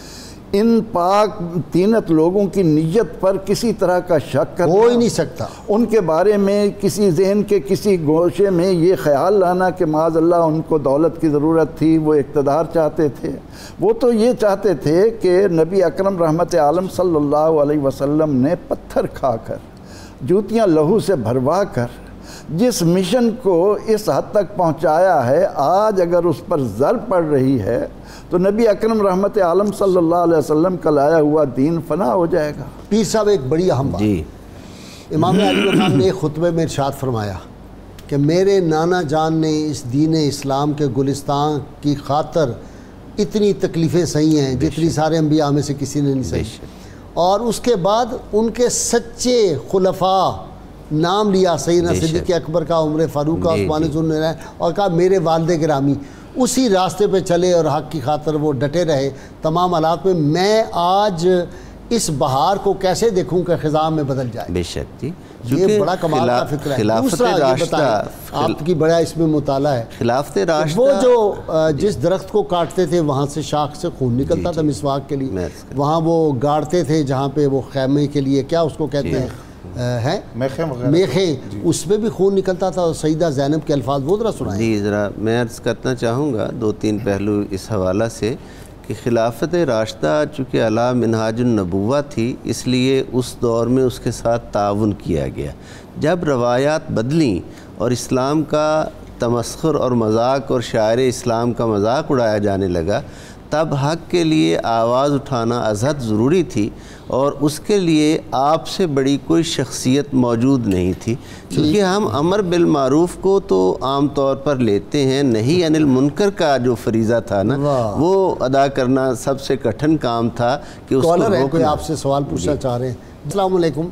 ان پاک تینت لوگوں کی نیت پر کسی طرح کا شک کرنا ہو ہی نہیں سکتا. ان کے بارے میں کسی ذہن کے کسی گوشے میں یہ خیال لانا کہ معاذ اللہ ان کو دولت کی ضرورت تھی، وہ اقتدار چاہتے تھے. وہ تو یہ چاہتے تھے کہ نبی اکرم رحمت عالم صلی اللہ علیہ وسلم نے پتھر کھا کر، جوتیاں لہو سے بھروا کر جس مشن کو اس حد تک پہنچایا ہے، آج اگر اس پر ضرب پڑ رہی ہے تو نبی اکرم رحمت عالم صلی اللہ علیہ وسلم کا لایا ہوا دین فنا ہو جائے گا. پیر صاحب ایک بڑی اہم بات، جی امام علی مقام نے ایک خطبے میں ارشاد فرمایا کہ میرے نانا جان نے اس دین اسلام کے گلستان کی خاطر اتنی تکلیفیں سہی ہیں جتنی سارے انبیاء میں سے کسی نے نہیں سہی. اور اس کے بعد ان کے سچے خلفاء نام لیا سیدنا صدیق اکبر کا، عمر فاروق کا، عثمان ذو النورین، اور کہا میرے والد گرامی اسی راستے پہ چلے اور حق کی خاطر وہ ڈٹے رہے تمام حالات میں. میں آج اس بہار کو کیسے دیکھوں کہ خزاں میں بدل جائے. بے شک جی، یہ بڑا کمال کا فکر ہے. خلافت راستہ، آپ کی بڑا اس میں مطالعہ ہے. خلافت راستہ وہ جو جس درخت کو کاٹتے تھے وہاں سے شاخ سے خون نکلتا تھا مسواک کے لیے، وہاں وہ گاڑتے تھے جہاں پہ وہ خیمے کے لیے کیا اس کو کہتے ہیں ہے میخے، اس میں بھی خون نکلتا تھا. سیدہ زینب کے الفاظ وہ ذرا سنائیں. جی ذرا میں عرض کرنا چاہوں گا دو تین پہلو اس حوالہ سے کہ خلافت راشدہ چونکہ علی منہاج النبوہ تھی، اس لیے اس دور میں اس کے ساتھ تعاون کیا گیا. جب روایات بدلیں اور اسلام کا تمسخر اور مذاق اور شاعر اسلام کا مذاق اڑایا جانے لگا، تب حق کے لیے آواز اٹھانا ازحد ضروری تھی، اور اس کے لیے آپ سے بڑی کوئی شخصیت موجود نہیں تھی. کیونکہ ہم امر بالمعروف کو تو عام طور پر لیتے ہیں، نہیں عن المنکر کا جو فریضہ تھا نا وہ ادا کرنا سب سے کٹھن کام تھا کہ اس کو روکنا. کوئی آپ سے سوال پوچھنا چاہ رہے ہیں. السلام علیکم.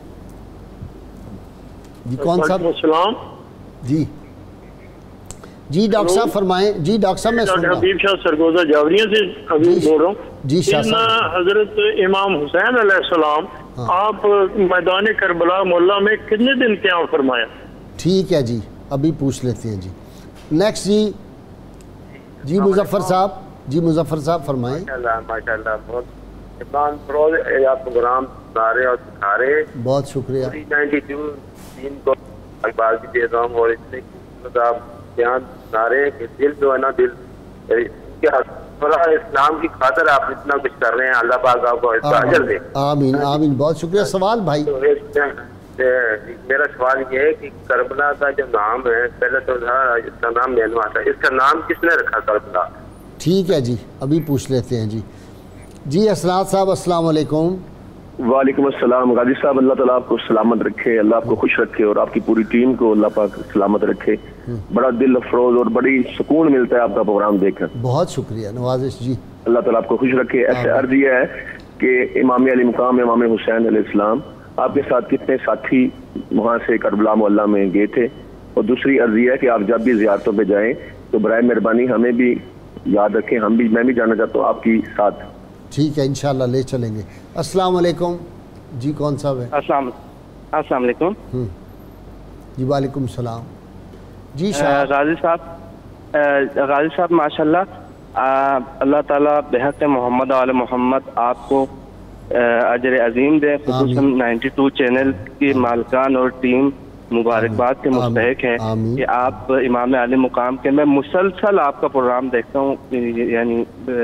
جی کون صاحب؟ السلام. جی جی ڈاکٹر صاحب فرمائیں. جی ڈاکٹر صاحب میں ڈاکٹر حبیب شاہ سرگوزہ جاوریہ سے ابھی بول رہا ہوں. جی شاہ صاحب. حضرت امام حسین علیہ السلام آپ میدان کربلا مولا میں کتنے دن قیام فرمایا؟ ٹھیک ہے جی ابھی پوچھ لیتے ہیں. جی نیکسٹ. جی جی مظفر صاحب. جی مظفر صاحب فرمائیں. ماشاء اللہ بہت آپ پروگرام بنا رہے اور دکھا رہے، بہت شکریہ. نائنٹی ٹو تین کو اخبار بھی دے رہا ہوں، اور اس میں آپ بیان بنا رہے ہیں کہ دل جو ہے نا دل تھوڑا اسلام کی خاطر آپ اتنا کچھ کر رہے ہیں، اللہ پاک آپ کو اس کا اجر دے. آمین آمین. بہت شکریہ. سوال بھائی؟ میرا سوال یہ ہے کہ کربلا کا جو نام ہے پہلے تو اس کا نام نینوا تھا، اس کا نام کس نے رکھا کربلا؟ ٹھیک ہے جی ابھی پوچھ لیتے ہیں. جی جی اسرار صاحب السلام علیکم. وعلیکم السلام. غازی صاحب اللہ تعالیٰ آپ کو سلامت رکھے، اللہ آپ کو خوش رکھے، اور آپ کی پوری ٹیم کو اللہ پاک سلامت رکھے. بڑا دل افروز اور بڑی سکون ملتا ہے آپ کا پروگرام دیکھ کر. بہت شکریہ نوازش. جی اللہ تعالیٰ آپ کو خوش رکھے. ایسے عرض یہ ہے کہ امام علی مقام امام حسین علیہ السلام آپ کے ساتھ کتنے ساتھی وہاں سے کربلا محلہ میں گئے تھے؟ اور دوسری عرض یہ ہے کہ آپ جب بھی زیارتوں پہ جائیں تو برائے مہربانی ہمیں بھی یاد رکھیں، ہم بھی میں بھی جانا چاہتا ہوں آپ کی ساتھ. ٹھیک ہے انشاءاللہ لے چلیں گے. السلام علیکم. جی کون صاحب ہے؟ السلام السلام علیکم. جی وعلیکم السلام. جی غازی صاحب غازی صاحب ماشاءاللہ اللہ تعالیٰ بحق محمد وعلی محمد آپ کو اجر عظیم دیں. خصوصاً نائنٹی ٹو چینل کے مالکان اور ٹیم مبارکباد کے مستحق ہیں کہ آپ امام عالی مقام کے، میں مسلسل آپ کا پروگرام دیکھتا ہوں، یعنی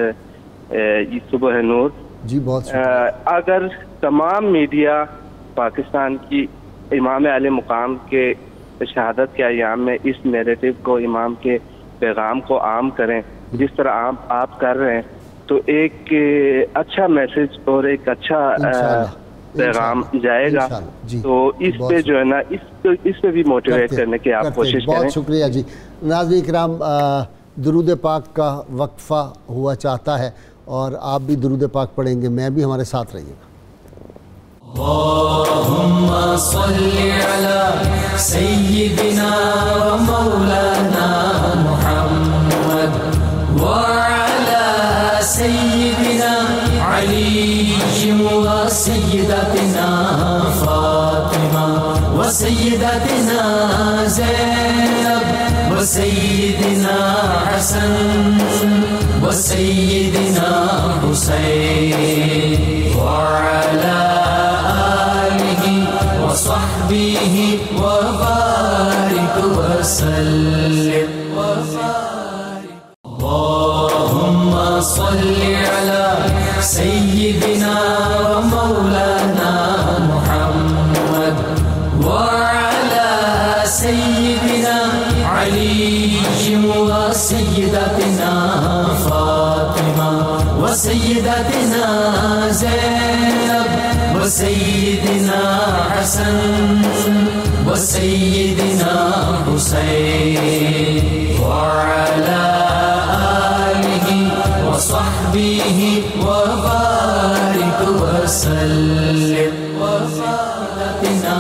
صبح نور جی بہت اگر تمام میڈیا پاکستان کی امام عالی مقام کے شہادت کے ایام میں اس نیریٹو کو، امام کے پیغام کو عام کریں جس طرح آپ آپ کر رہے ہیں، تو ایک اچھا میسج اور ایک اچھا پیغام جائے گا. تو اس پہ جو ہے نا اس اس پہ بھی موٹیویٹ کرنے کی آپ کوشش کریں. بہت شکریہ جی. ناظرین کرام، درود پاک کا وقفہ ہوا چاہتا ہے اور آپ بھی درود پاک پڑھیں گے، میں بھی، ہمارے ساتھ رہیے گا. اللهم صل على سيدنا ومولانا محمد وعلى سيدنا علي وسيدتنا فاطمة وسيدتنا زينب وسيدنا حسن وسيدنا حسين وعلى وصحبه وبارك وسلم وبارك. اللهم صل على سيدنا ومولانا محمد وعلى سيدنا علي وسيدتنا فاطمة وسيدتنا زينب وسيدنا حسن وسيدنا حسين وعلى آله وصحبه وبارك وسلم وسيدتنا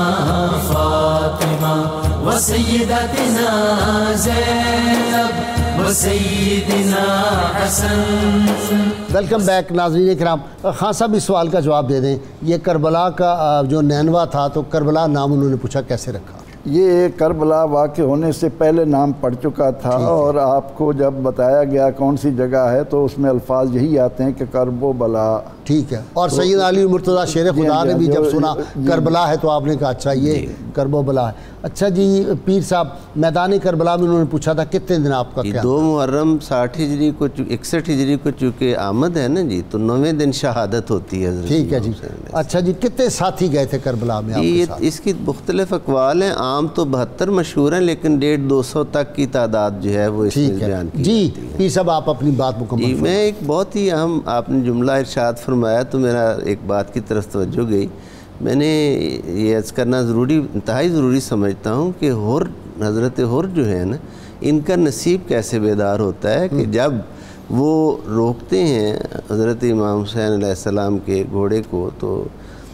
فاطمة وسيدتنا زينب وسيدنا حسن. ویلکم بیک ناظرین کرام. خان صاحب اس سوال کا جواب دے دیں، یہ کربلا کا جو نینوا تھا تو کربلا نام انہوں نے پوچھا کیسے رکھا؟ یہ کربلا واقع ہونے سے پہلے نام پڑ چکا تھا، اور آپ کو جب بتایا گیا کون سی جگہ ہے تو اس میں الفاظ یہی آتے ہیں کہ کرب و بلا. ٹھیک ہے. اور سید علی مرتضیٰ شیر خدا نے بھی جب سنا کربلا ہے تو آپ نے کہا اچھا یہ کرب و بلا ہے. اچھا جی پیر صاحب، میدان کربلا میں انہوں نے پوچھا تھا کتنے دن آپ کا کیا؟ دو محرم ساٹھ ہجری کو اکسٹھ ہجری کو چونکہ آمد ہے نا جی، تو نویں دن شہادت ہوتی ہے. ٹھیک ہے جی. اچھا جی کتنے ساتھی گئے تھے کربلا میں آپ کے ساتھ؟ اس کی مختلف اقوال ہیں. عام تو بہتر مشہور ہیں، لیکن ڈیڑھ دو سو تک کی تعداد جو ہے وہ اس میں بیان کی جی. پیر صاحب آپ اپنی بات مکمل جی. میں ایک بہت ہی اہم آپ نے جملہ ارشاد فرمایا تو میرا ایک بات کی طرف توجہ گئی. میں نے یہ عرض کرنا ضروری، انتہائی ضروری سمجھتا ہوں کہ ہور حضرت ہور جو ہے نا، ان کا نصیب کیسے بیدار ہوتا ہے کہ جب وہ روکتے ہیں حضرت امام حسین علیہ السلام کے گھوڑے کو، تو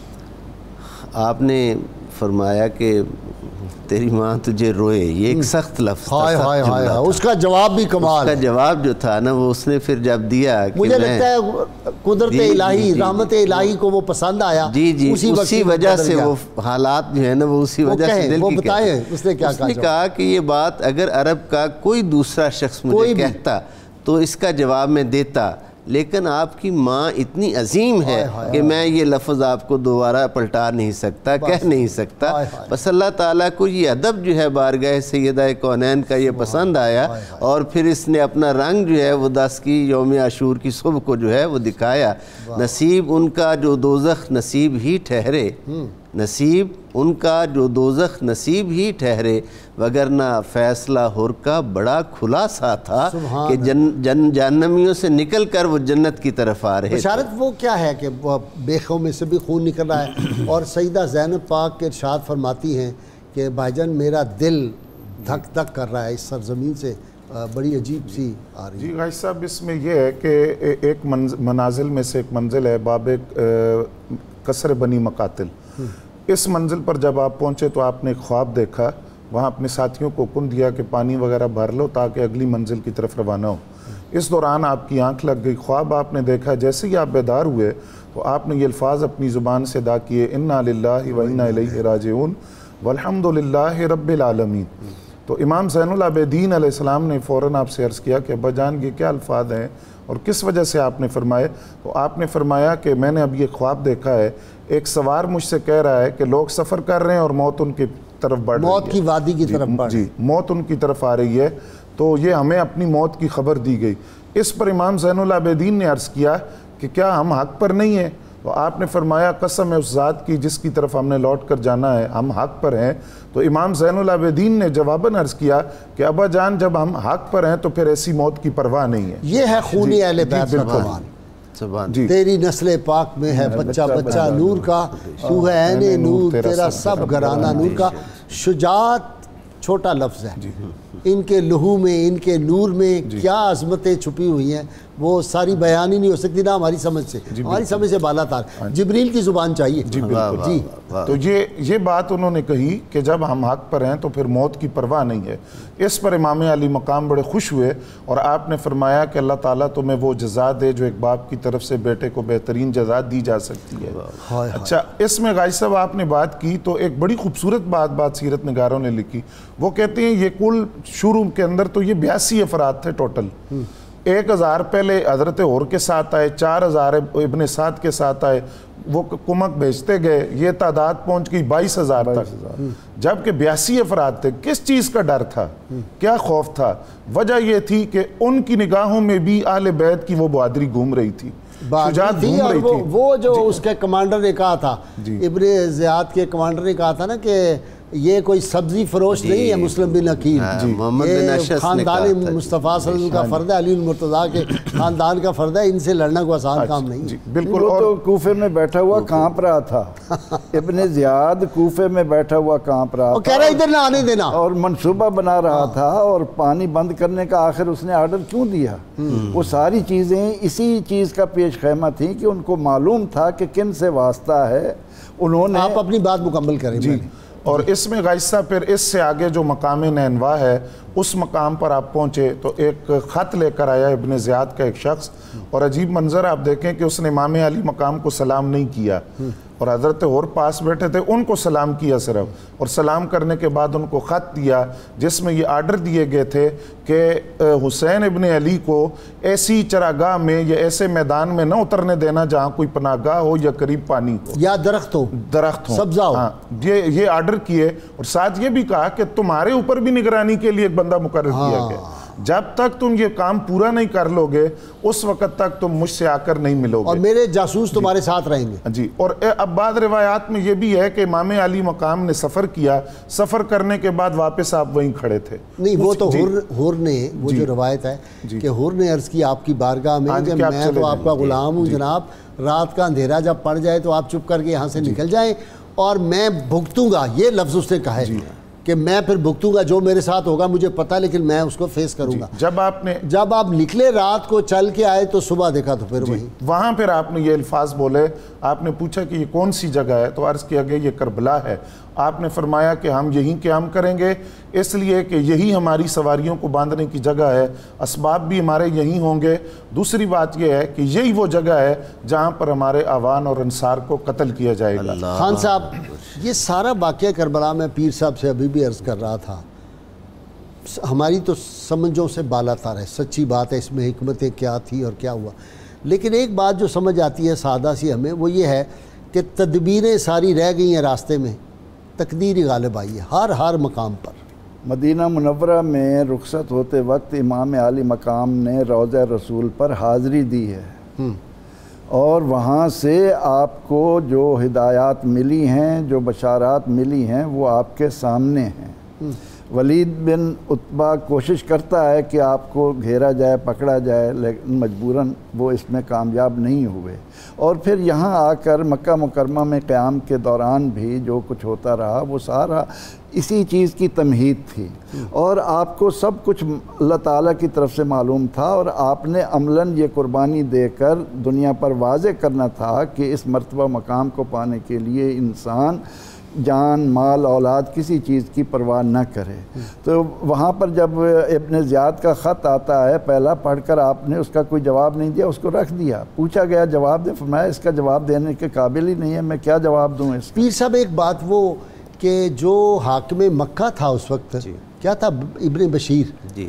آپ نے فرمایا کہ تیری ماں تجھے روئے. یہ ایک سخت لفظ تھا. اس کا جواب بھی کمال. اس کا جواب جو تھا نا وہ اس نے پھر جب دیا کہ مجھے لگتا ہے قدرت الہی، رحمت الہی کو وہ پسند آیا. جی جی اسی وجہ سے وہ حالات جو ہے نا وہ اسی وجہ سے دل کی بتائیں اس نے کیا کہا. اس نے کہا کہ یہ بات اگر عرب کا کوئی دوسرا شخص مجھے کہتا تو اس کا جواب میں دیتا، لیکن آپ کی ماں اتنی عظیم ہے کہ میں یہ لفظ آپ کو دوبارہ پلٹا نہیں سکتا، کہہ نہیں سکتا. بس اللہ تعالیٰ کو یہ ادب جو ہے بارگاہ سیدہ کونین کا یہ پسند آیا، اور پھر اس نے اپنا رنگ جو ہے وہ دس کی یوم عاشور کی صبح کو جو ہے وہ دکھایا. نصیب ان کا جو دوزخ نصیب ہی ٹھہرے، نصیب ان کا جو دوزخ نصیب ہی ٹھہرے، وگرنہ فیصلہ ہور کا بڑا کھلا سا تھا کہ جن جن جہنمیوں سے نکل کر وہ جنت کی طرف آ رہے. بشارت وہ کیا ہے کہ بیخوں میں سے بھی خون نکل رہا ہے. اور سیدہ زینب پاک کے ارشاد فرماتی ہیں کہ بھائی جان میرا دل دھک دھک کر رہا ہے اس سرزمین سے، بڑی عجیب سی آ رہی ہے. جی غازی صاحب اس میں یہ ہے کہ ایک منازل میں سے ایک منزل ہے باب قصر بنی مقاتل. اس منزل پر جب آپ پہنچے تو آپ نے ایک خواب دیکھا، وہاں اپنے ساتھیوں کو حکم دیا کہ پانی وغیرہ بھر لو تاکہ اگلی منزل کی طرف روانہ ہو. اس دوران آپ کی آنکھ لگ گئی، خواب آپ نے دیکھا. جیسے ہی آپ بیدار ہوئے تو آپ نے یہ الفاظ اپنی زبان سے ادا کیے، انا للہ و انا الیہ راجعون والحمد للہ رب العالمین. تو امام زین العابدین علیہ السلام نے فوراً آپ سے عرض کیا کہ ابا جان یہ کیا الفاظ ہیں؟ اور کس وجہ سے آپ نے فرمائے؟ تو آپ نے فرمایا کہ میں نے اب یہ خواب دیکھا ہے، ایک سوار مجھ سے کہہ رہا ہے کہ لوگ سفر کر رہے ہیں اور موت ان کی طرف بڑھ رہی ہے، موت کی وادی کی طرف بڑھ رہی ہے، جی موت ان کی طرف آ رہی ہے، تو یہ ہمیں اپنی موت کی خبر دی گئی۔ اس پر امام زین العابدین نے عرض کیا کہ کیا ہم حق پر نہیں ہیں؟ تو آپ نے فرمایا قسم ہے اس ذات کی جس کی طرف ہم نے لوٹ کر جانا ہے، ہم حق پر ہیں۔ تو امام زین العابدین نے جواباً عرض کیا کہ ابا جان جب ہم حق پر ہیں تو پھر ایسی موت کی پرواہ نہیں ہے۔ یہ ہے خون اہل بیت کا فرمان، سبحان تیری نسل پاک میں ہے بچہ بچہ نور کا، تو ہے عین نور تیرا سب گھرانہ نور کا۔ شجاعت چھوٹا لفظ ہے، ان کے لہو میں، ان کے نور میں کیا عظمتیں چھپی ہوئی ہیں، وہ ساری بیان ہی نہیں ہو سکتی نہ ہماری سمجھ سے، ہماری سمجھ سے بالا تار، جبریل کی زبان چاہیے۔ جی بالکل جی۔ تو یہ یہ بات انہوں نے کہی کہ جب ہم حق پر ہیں تو پھر موت کی پرواہ نہیں ہے۔ اس پر امام علی مقام بڑے خوش ہوئے اور آپ نے فرمایا کہ اللہ تعالیٰ تمہیں وہ جزا دے جو ایک باپ کی طرف سے بیٹے کو بہترین جزا دی جا سکتی ہے۔ اچھا، اس میں غازی صاحب آپ نے بات کی تو ایک بڑی خوبصورت بات بات سیرت نگاروں نے لکھی، وہ کہتے ہیں یہ کل شروع کے اندر تو یہ بیاسی افراد تھے ٹوٹل، ایک ہزار پہلے حضرت اور کے ساتھ آئے، چار ہزار ابن سعد کے ساتھ آئے، وہ کمک بھیجتے گئے، یہ تعداد پہنچ گئی بائیس ہزار تک، جبکہ بیاسی افراد تھے۔ کس چیز کا ڈر تھا، کیا خوف تھا؟ وجہ یہ تھی کہ ان کی نگاہوں میں بھی اہل بیت کی وہ بہادری گھوم رہی تھی، شجاعت گھوم رہی تھی۔ وہ جو اس کے کمانڈر نے کہا تھا، ابن زیاد کے کمانڈر نے کہا تھا نا کہ یہ کوئی سبزی فروش نہیں ہے مسلم بن عقیل، یہ خاندان مصطفیٰ صلی اللہ علیہ وسلم کا فرد ہے، علی المرتضیٰ کے خاندان کا فرد ہے، ان سے لڑنا کوئی آسان کام نہیں ہے۔ بالکل، وہ تو کوفے میں بیٹھا ہوا کانپ رہا تھا، ابن زیاد کوفے میں بیٹھا ہوا کانپ رہا تھا، کہہ رہا ادھر نہ آنے دینا، اور منصوبہ بنا رہا تھا، اور پانی بند کرنے کا آخر اس نے آرڈر کیوں دیا؟ وہ ساری چیزیں اسی چیز کا پیش خیمہ تھیں کہ ان کو معلوم تھا کہ کن سے واسطہ ہے۔ انہوں نے آپ اپنی بات مکمل کریں۔ جی، اور اس میں غازی صاحب پھر اس سے آگے جو مقام نینوا ہے اس مقام پر آپ پہنچے تو ایک خط لے کر آیا ابن زیاد کا ایک شخص، اور عجیب منظر آپ دیکھیں کہ اس نے امام علی مقام کو سلام نہیں کیا، اور حضرت اور پاس بیٹھے تھے ان کو سلام کیا صرف، اور سلام کرنے کے بعد ان کو خط دیا جس میں یہ آرڈر دیے گئے تھے کہ حسین ابن علی کو ایسی چراگاہ میں یا ایسے میدان میں نہ اترنے دینا جہاں کوئی پناہ گاہ ہو یا قریب پانی ہو یا درخت ہو، درخت ہو، سبزہ ہو۔ ہاں، یہ یہ آرڈر کیے، اور ساتھ یہ بھی کہا کہ تمہارے اوپر بھی نگرانی کے لیے ایک بندہ مقرر کیا گیا، جب تک تم یہ کام پورا نہیں کر لو گے اس وقت تک تم مجھ سے آ کر نہیں ملو گے، اور میرے جاسوس تمہارے ساتھ رہیں گے۔ جی، اور اب بعض روایات میں یہ بھی ہے کہ امام علی مقام نے سفر کیا، سفر کرنے کے بعد واپس آپ وہیں کھڑے تھے۔ نہیں، وہ تو حر نے، وہ جو روایت ہے کہ حر نے عرض کی آپ کی بارگاہ میں کہ میں تو آپ کا غلام ہوں جناب، رات کا اندھیرا جب پڑ جائے تو آپ چپ کر کے یہاں سے نکل جائیں اور میں بھگتوں گا، یہ لفظ اس نے کہا ہے کہ میں پھر بھگتوں گا، جو میرے ساتھ ہوگا مجھے پتہ، لیکن میں اس کو فیس کروں گا۔ جب آپ نے جب آپ نکلے رات کو چل کے آئے تو صبح دیکھا تو پھر وہیں وہاں پھر آپ نے یہ الفاظ بولے، آپ نے پوچھا کہ یہ کون سی جگہ ہے، تو عرض کیا گیا یہ کربلا ہے۔ آپ نے فرمایا کہ ہم یہیں قیام کریں گے اس لیے کہ یہی ہماری سواریوں کو باندھنے کی جگہ ہے، اسباب بھی ہمارے یہیں ہوں گے، دوسری بات یہ ہے کہ یہی وہ جگہ ہے جہاں پر ہمارے آوان اور انصار کو قتل کیا جائے گا۔ خان صاحب، یہ سارا واقعہ کربلا میں پیر صاحب سے ابھی بھی عرض کر رہا تھا، ہماری تو سمجھوں سے بالا تر ہے، سچی بات ہے، اس میں حکمتیں کیا تھی اور کیا ہوا، لیکن ایک بات جو سمجھ آتی ہے سادہ سی ہمیں، وہ یہ ہے کہ تدبیریں ساری رہ گئی ہیں راستے میں، تقدیری غالب آئی ہے ہر ہر مقام پر۔ مدینہ منورہ میں رخصت ہوتے وقت امام علی مقام نے روضہ رسول پر حاضری دی ہے، اور وہاں سے آپ کو جو ہدایات ملی ہیں، جو بشارات ملی ہیں، وہ آپ کے سامنے ہیں۔ ولید بن عتبہ کوشش کرتا ہے کہ آپ کو گھیرا جائے، پکڑا جائے، لیکن مجبوراً وہ اس میں کامیاب نہیں ہوئے، اور پھر یہاں آ کر مکہ مکرمہ میں قیام کے دوران بھی جو کچھ ہوتا رہا وہ سارا اسی چیز کی تمہید تھی، اور آپ کو سب کچھ اللہ تعالیٰ کی طرف سے معلوم تھا، اور آپ نے عملاً یہ قربانی دے کر دنیا پر واضح کرنا تھا کہ اس مرتبہ مقام کو پانے کے لیے انسان جان، مال، اولاد کسی چیز کی پرواہ نہ کرے۔ تو وہاں پر جب ابن زیاد کا خط آتا ہے، پہلا پڑھ کر آپ نے اس کا کوئی جواب نہیں دیا، اس کو رکھ دیا، پوچھا گیا جواب دے، فرمایا اس کا جواب دینے کے قابل ہی نہیں ہے، میں کیا جواب دوں اس کا۔ پیر صاحب، ایک بات وہ کہ جو حاکم مکہ تھا اس وقت، کیا تھا، ابن بشیر، جی،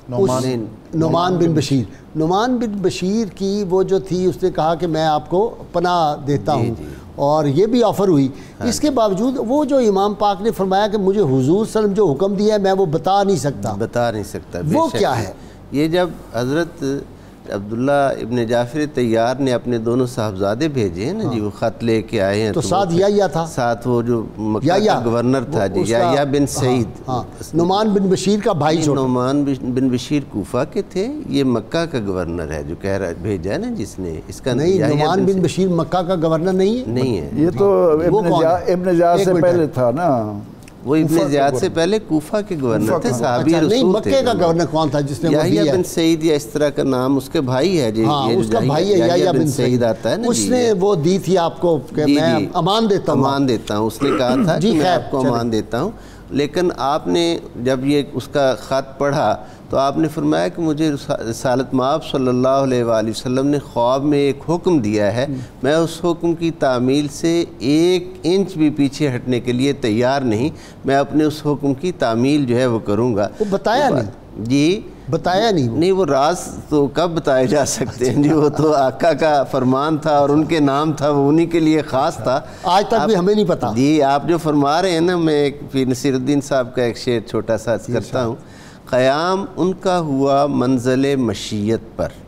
نعمان بن بشیر نعمان بن بشیر کی وہ جو تھی، اس نے کہا کہ میں آپ کو پناہ دیتا ہوں اور یہ بھی آفر ہوئی. اس کے باوجود وہ جو امام پاک نے فرمایا کہ مجھے حضور صلی اللہ علیہ وسلم جو حکم دیا ہے میں وہ بتا نہیں سکتا بتا نہیں سکتا وہ کیا ہے؟ یہ جب حضرت عبداللہ ابن جعفر طیار نے اپنے دونوں صاحبزادے بھیجے ہیں نا جی، وہ خط لے کے آئے ہیں، تو ساتھ یا تھا، ساتھ وہ جو مکہ کا گورنر تھا جی، یا بن سعید، نعمان بن بشیر کا بھائی چھوٹا. نعمان بن بشیر کوفہ کے تھے، یہ مکہ کا گورنر ہے جو کہہ رہا بھیجا ہے نا جس نے، اس کا نہیں. نعمان بن بشیر مکہ کا گورنر نہیں ہے، نہیں ہے، یہ تو ابن زیاد سے پہلے تھا نا، وہ ابن زیاد سے پہلے کوفہ کے گورنر تھے، صحابی رسول تھے. نہیں، مکے کا گورنر کون تھا جس نے وہ دیا؟ یحییٰ بن سعید یا اس طرح کا نام اس کے بھائی ہے جی، اس کا بھائی ہے یحییٰ بن سعید آتا ہے نا، اس نے وہ دی تھی آپ کو کہ میں امان دیتا ہوں، امان دیتا ہوں، اس نے کہا تھا کہ میں آپ کو امان دیتا ہوں. لیکن آپ نے جب یہ اس کا خط پڑھا تو آپ نے فرمایا کہ مجھے رسالت مآب صلی اللہ علیہ وآلہ وسلم نے خواب میں ایک حکم دیا ہے، میں اس حکم کی تعمیل سے ایک انچ بھی پیچھے ہٹنے کے لیے تیار نہیں، میں اپنے اس حکم کی تعمیل جو ہے وہ کروں گا. وہ بتایا نہیں جی، بتایا نہیں نہیں وہ راز تو کب بتائے جا سکتے ہیں جی، وہ تو آقا کا فرمان تھا اور ان کے نام تھا، وہ انہی کے لیے خاص تھا. آج تک بھی ہمیں نہیں پتا جی. آپ جو فرما رہے ہیں نا، میں ایک پیر نصیر الدین صاحب کا ایک شعر چھوٹا سا کرتا ہوں. قیام ان کا ہوا منزل مشیت پر،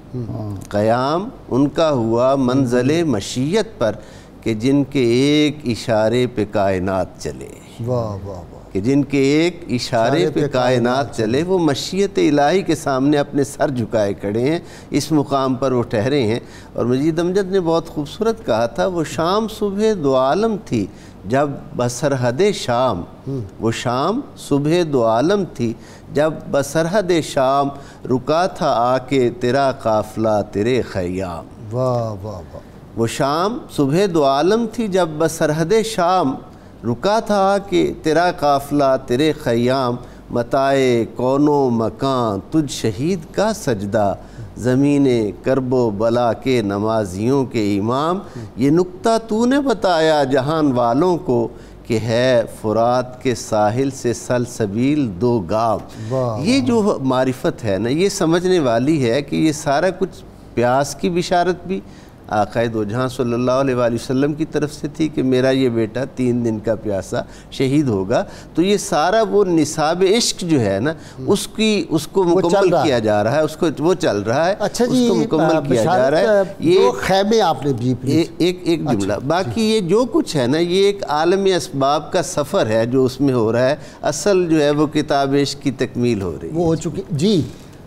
قیام ان کا ہوا منزل مشیت پر کہ جن کے ایک اشارے پہ کائنات چلے. واہ واہ واہ. کہ جن کے ایک اشارے پہ کائنات چلے، وہ مشیت الہی کے سامنے اپنے سر جھکائے کھڑے ہیں، اس مقام پر وہ ٹھہرے ہیں. اور مجید امجد نے بہت خوبصورت کہا تھا، وہ شام صبح دو عالم تھی جب بسرحد شام، وہ شام صبح دو عالم تھی جب بسرحد شام رکا تھا آ کے تیرا قافلہ تیرے خیام. واہ واہ واہ. وہ شام صبح دو عالم تھی جب بسرحد شام رکا تھا آ کے تیرا قافلہ تیرے خیام. متائے کون و مکان تجھ شہید کا سجدہ، زمین کرب و بلا کے نمازیوں کے امام. یہ نکتہ تو نے بتایا جہان والوں کو کہ ہے فرات کے ساحل سے سلسبیل دو گام. یہ جو معرفت ہے نا، یہ سمجھنے والی ہے کہ یہ سارا کچھ پیاس کی بشارت بھی آقا دو جہاں صلی اللہ علیہ وآلہ وسلم کی طرف سے تھی کہ میرا یہ بیٹا تین دن کا پیاسا شہید ہوگا. تو یہ سارا وہ نصاب عشق جو ہے نا، اس کی اس کو مکمل کیا جا رہا ہے، اس کو وہ چل رہا ہے، اچھا اس جی. کو مکمل کیا جا رہا ہے. یہ خیمے آپ نے بھی ایک ایک جملہ باقی یہ جو کچھ ہے نا، یہ ایک عالم اسباب کا سفر ہے جو اس میں ہو رہا ہے. اصل جو ہے وہ کتاب عشق کی تکمیل ہو رہی ہے. وہ ہو چکی جی.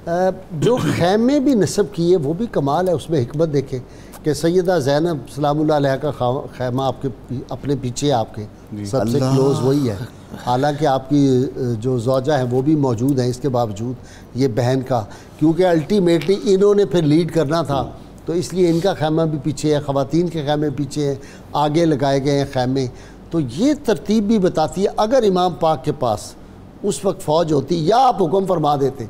جو خیمے بھی نصب کیے وہ بھی کمال ہے، اس میں حکمت دیکھیں کہ سیدہ زینب سلام اللہ علیہ کا خیمہ آپ کے اپنے پیچھے آپ کے سب سے کلوز وہی ہے. حالانکہ آپ کی جو زوجہ ہیں وہ بھی موجود ہیں، اس کے باوجود یہ بہن کا، کیونکہ الٹیمیٹلی انہوں نے پھر لیڈ کرنا تھا تو اس لیے ان کا خیمہ بھی پیچھے ہے، خواتین کے خیمے پیچھے ہیں، آگے لگائے گئے ہیں خیمے. تو یہ ترتیب بھی بتاتی ہے اگر امام پاک کے پاس اس وقت فوج ہوتی یا آپ حکم فرما دیتے،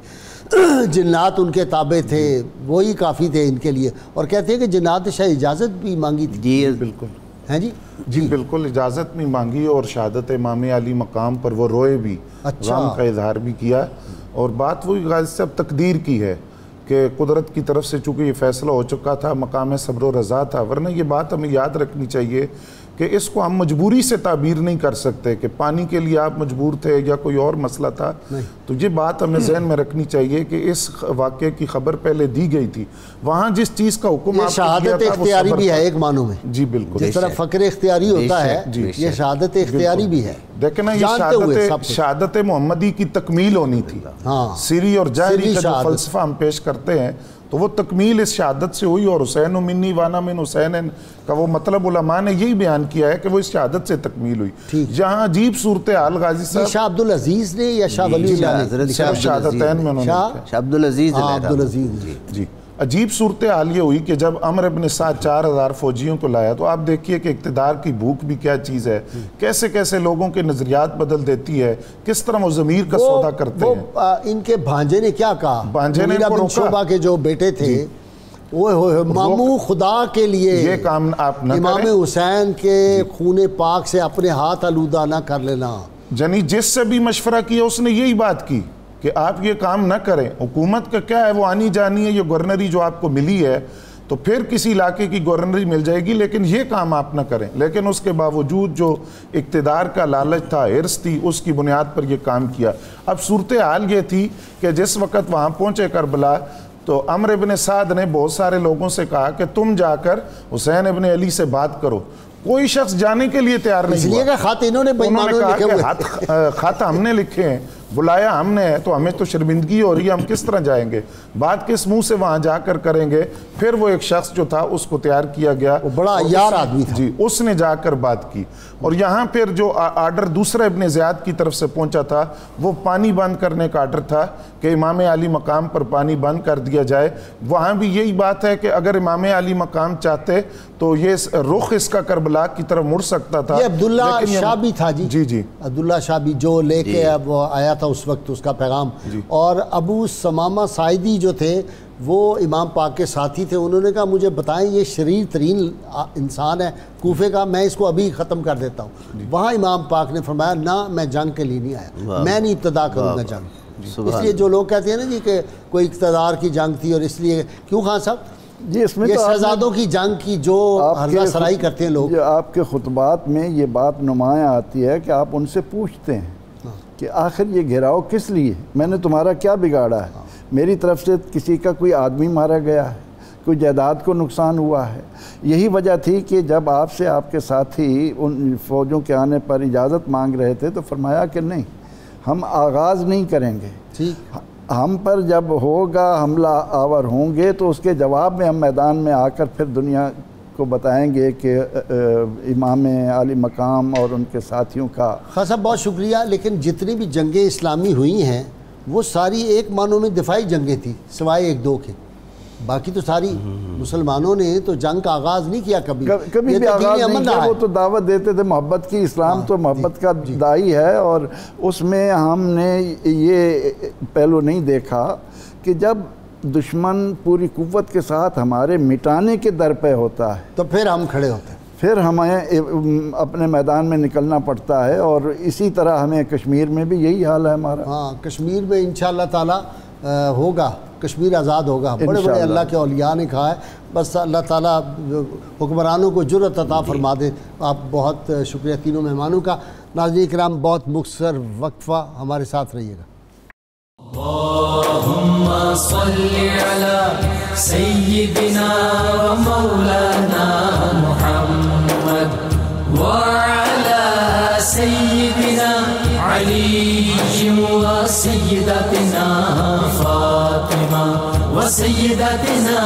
جنات ان کے تابع تھے، وہی کافی تھے ان کے لیے. اور کہتے ہیں کہ جنات نے شاید اجازت بھی مانگی تھی. جی بالکل ہیں جی جی بالکل اجازت بھی مانگی اور شہادت امام علی مقام پر وہ روئے بھی، غم کا اظہار بھی کیا. اور بات وہی غازی صاحب تقدیر کی ہے کہ قدرت کی طرف سے چونکہ یہ فیصلہ ہو چکا تھا، مقام صبر و رضا تھا. ورنہ یہ بات ہمیں یاد رکھنی چاہیے کہ اس کو ہم مجبوری سے تعبیر نہیں کر سکتے کہ پانی کے لیے آپ مجبور تھے یا کوئی اور مسئلہ تھا. تو یہ بات ہمیں ذہن میں رکھنی چاہیے کہ اس واقعے کی خبر پہلے دی گئی تھی. وہاں جس چیز کا حکم آپ شہادت اختیاری بھی ہے ایک معنوں میں. جی بالکل، جس طرح فقر اختیاری ہوتا ہے یہ شہادت اختیاری بھی ہے. دیکھیں نا، یہ شہادت محمدی کی تکمیل ہونی تھی. سری اور جاہری کا جو فلسفہ ہم پیش کرتے ہیں تو وہ تکمیل اس شہادت سے ہوئی. اور حسین منی وانا من حسین کا وہ مطلب علماء نے یہی بیان کیا ہے کہ وہ اس شہادت سے تکمیل ہوئی. جہاں عجیب صورتحال غازی صاحب شاہ عبدالعزیز نے یا شاہ ولی اللہ نے شہادتین میں انہوں نے شاہ عبدالعزیز عبدالعزیز جی عجیب صورتحال یہ ہوئی کہ جب عمر ابن سعد چار ہزار فوجیوں کو لایا تو آپ دیکھیے کہ اقتدار کی بھوک بھی کیا چیز ہے، کیسے کیسے لوگوں کے نظریات بدل دیتی ہے، کس طرح وہ ضمیر کا سودا کرتے ہیں. ان کے بھانجے نے کیا کہا، بھانجے نے بن شعبہ کے جو بیٹے تھے، وہ مامو خدا کے لیے یہ کام آپ نہ امام حسین کے خون پاک سے اپنے ہاتھ آلودہ نہ کر لینا. یعنی جس سے بھی مشورہ کیا اس نے یہی بات کی کہ آپ یہ کام نہ کریں. حکومت کا کیا ہے, وہ آنی جانی ہے, یہ گورنری جو آپ کو ملی ہے تو پھر کسی علاقے کی گورنری مل جائے گی, لیکن یہ کام آپ نہ کریں. لیکن اس کے باوجود جو اقتدار کا لالچ تھا, ہرس تھی, اس کی بنیاد پر یہ کام کیا. اب صورتحال یہ تھی کہ جس وقت وہاں پہنچے کربلا تو عمر ابن سعد نے بہت سارے لوگوں سے کہا کہ تم جا کر حسین ابن علی سے بات کرو. کوئی شخص جانے کے لیے تیار نہیں ہوا. اس لیے کہ خط انہوں نے انہوں نے کہا کہ خط ہم نے لکھے ہیں, بلایا ہم نے ہے, تو ہمیں تو شرمندگی ہو رہی ہے, ہم کس طرح جائیں گے, بات کس منہ سے وہاں جا کر کریں گے. پھر وہ ایک شخص جو تھا اس کو تیار کیا گیا, وہ بڑا یار آدمی تھا, جی, اس نے جا کر بات کی. اور یہاں پھر جو آرڈر دوسرا ابن زیاد کی طرف سے پہنچا تھا وہ پانی بند کرنے کا آرڈر تھا کہ امام علی مقام پر پانی بند کر دیا جائے. وہاں بھی یہی بات ہے کہ اگر امام علی مقام چاہتے تو یہ رخ اس کا کربلا کی طرف مڑ سکتا تھا. یہ عبداللہ شاہ بھی تھا جی جی جی عبداللہ شاہ بھی جو لے کے اب آیا تھا اس وقت اس کا پیغام. اور ابو ثمامہ ساعدی جو تھے وہ امام پاک کے ساتھی تھے. انہوں نے کہا مجھے بتائیں یہ شریر ترین انسان ہے کوفے کا, میں اس کو ابھی ختم کر دیتا ہوں. وہاں امام پاک نے فرمایا نہ, میں جنگ کے لیے نہیں آیا, میں نہیں ابتدا کروں گا جنگ. اس لیے جو لوگ کہتے ہیں نا جی کہ کوئی اقتدار کی جنگ تھی اور اس لیے کیوں خان صاحب جی اس میں یہ تو شہزادوں کی جنگ کی جو ہرزہ سرائی کرتے ہیں لوگ, آپ کے خطبات میں یہ بات نمایاں آتی ہے کہ آپ ان سے پوچھتے ہیں کہ آخر یہ گھیراؤ کس لیے, میں نے تمہارا کیا بگاڑا ہے, میری طرف سے کسی کا کوئی آدمی مارا گیا ہے, کوئی جائیداد کو نقصان ہوا ہے. یہی وجہ تھی کہ جب آپ سے آپ کے ساتھی ان فوجوں کے آنے پر اجازت مانگ رہے تھے تو فرمایا کہ نہیں, ہم آغاز نہیں کریں گے, ہم پر جب ہوگا حملہ آور ہوں گے تو اس کے جواب میں ہم میدان میں آ کر پھر دنیا کو بتائیں گے کہ امام علی مقام اور ان کے ساتھیوں کا. خان صاحب بہت شکریہ. لیکن جتنی بھی جنگیں اسلامی ہوئی ہیں وہ ساری ایک معنوں میں دفاعی جنگیں تھیں سوائے ایک دو کے, باقی تو ساری مسلمانوں نے تو جنگ کا آغاز نہیں کیا کبھی کبھی بھی آغاز نہیں کیا. وہ تو دعوت دیتے تھے محبت کی, اسلام تو محبت کا دائی ہے. اور اس میں ہم نے یہ پہلو نہیں دیکھا کہ جب دشمن پوری قوت کے ساتھ ہمارے مٹانے کے در پہ ہوتا ہے تو پھر ہم کھڑے ہوتے ہیں, پھر ہمیں اپنے میدان میں نکلنا پڑتا ہے. اور اسی طرح ہمیں کشمیر میں بھی یہی حال ہے ہمارا. ہاں کشمیر میں انشاءاللہ تعالی ہوگا, کشمیر آزاد ہوگا. بڑے بڑے اللہ کے اولیاء نے کہا ہے, بس اللہ تعالیٰ حکمرانوں کو جرأت عطا فرما دے. آپ بہت شکریہ تینوں مہمانوں کا. ناظرین کرام بہت مختصر وقفہ ہمارے ساتھ رہیے گا. اللہم صلی علی سیدنا و مولانا محمد وعلی سیدنا علی و سیدتنا فاطمہ و سیدتنا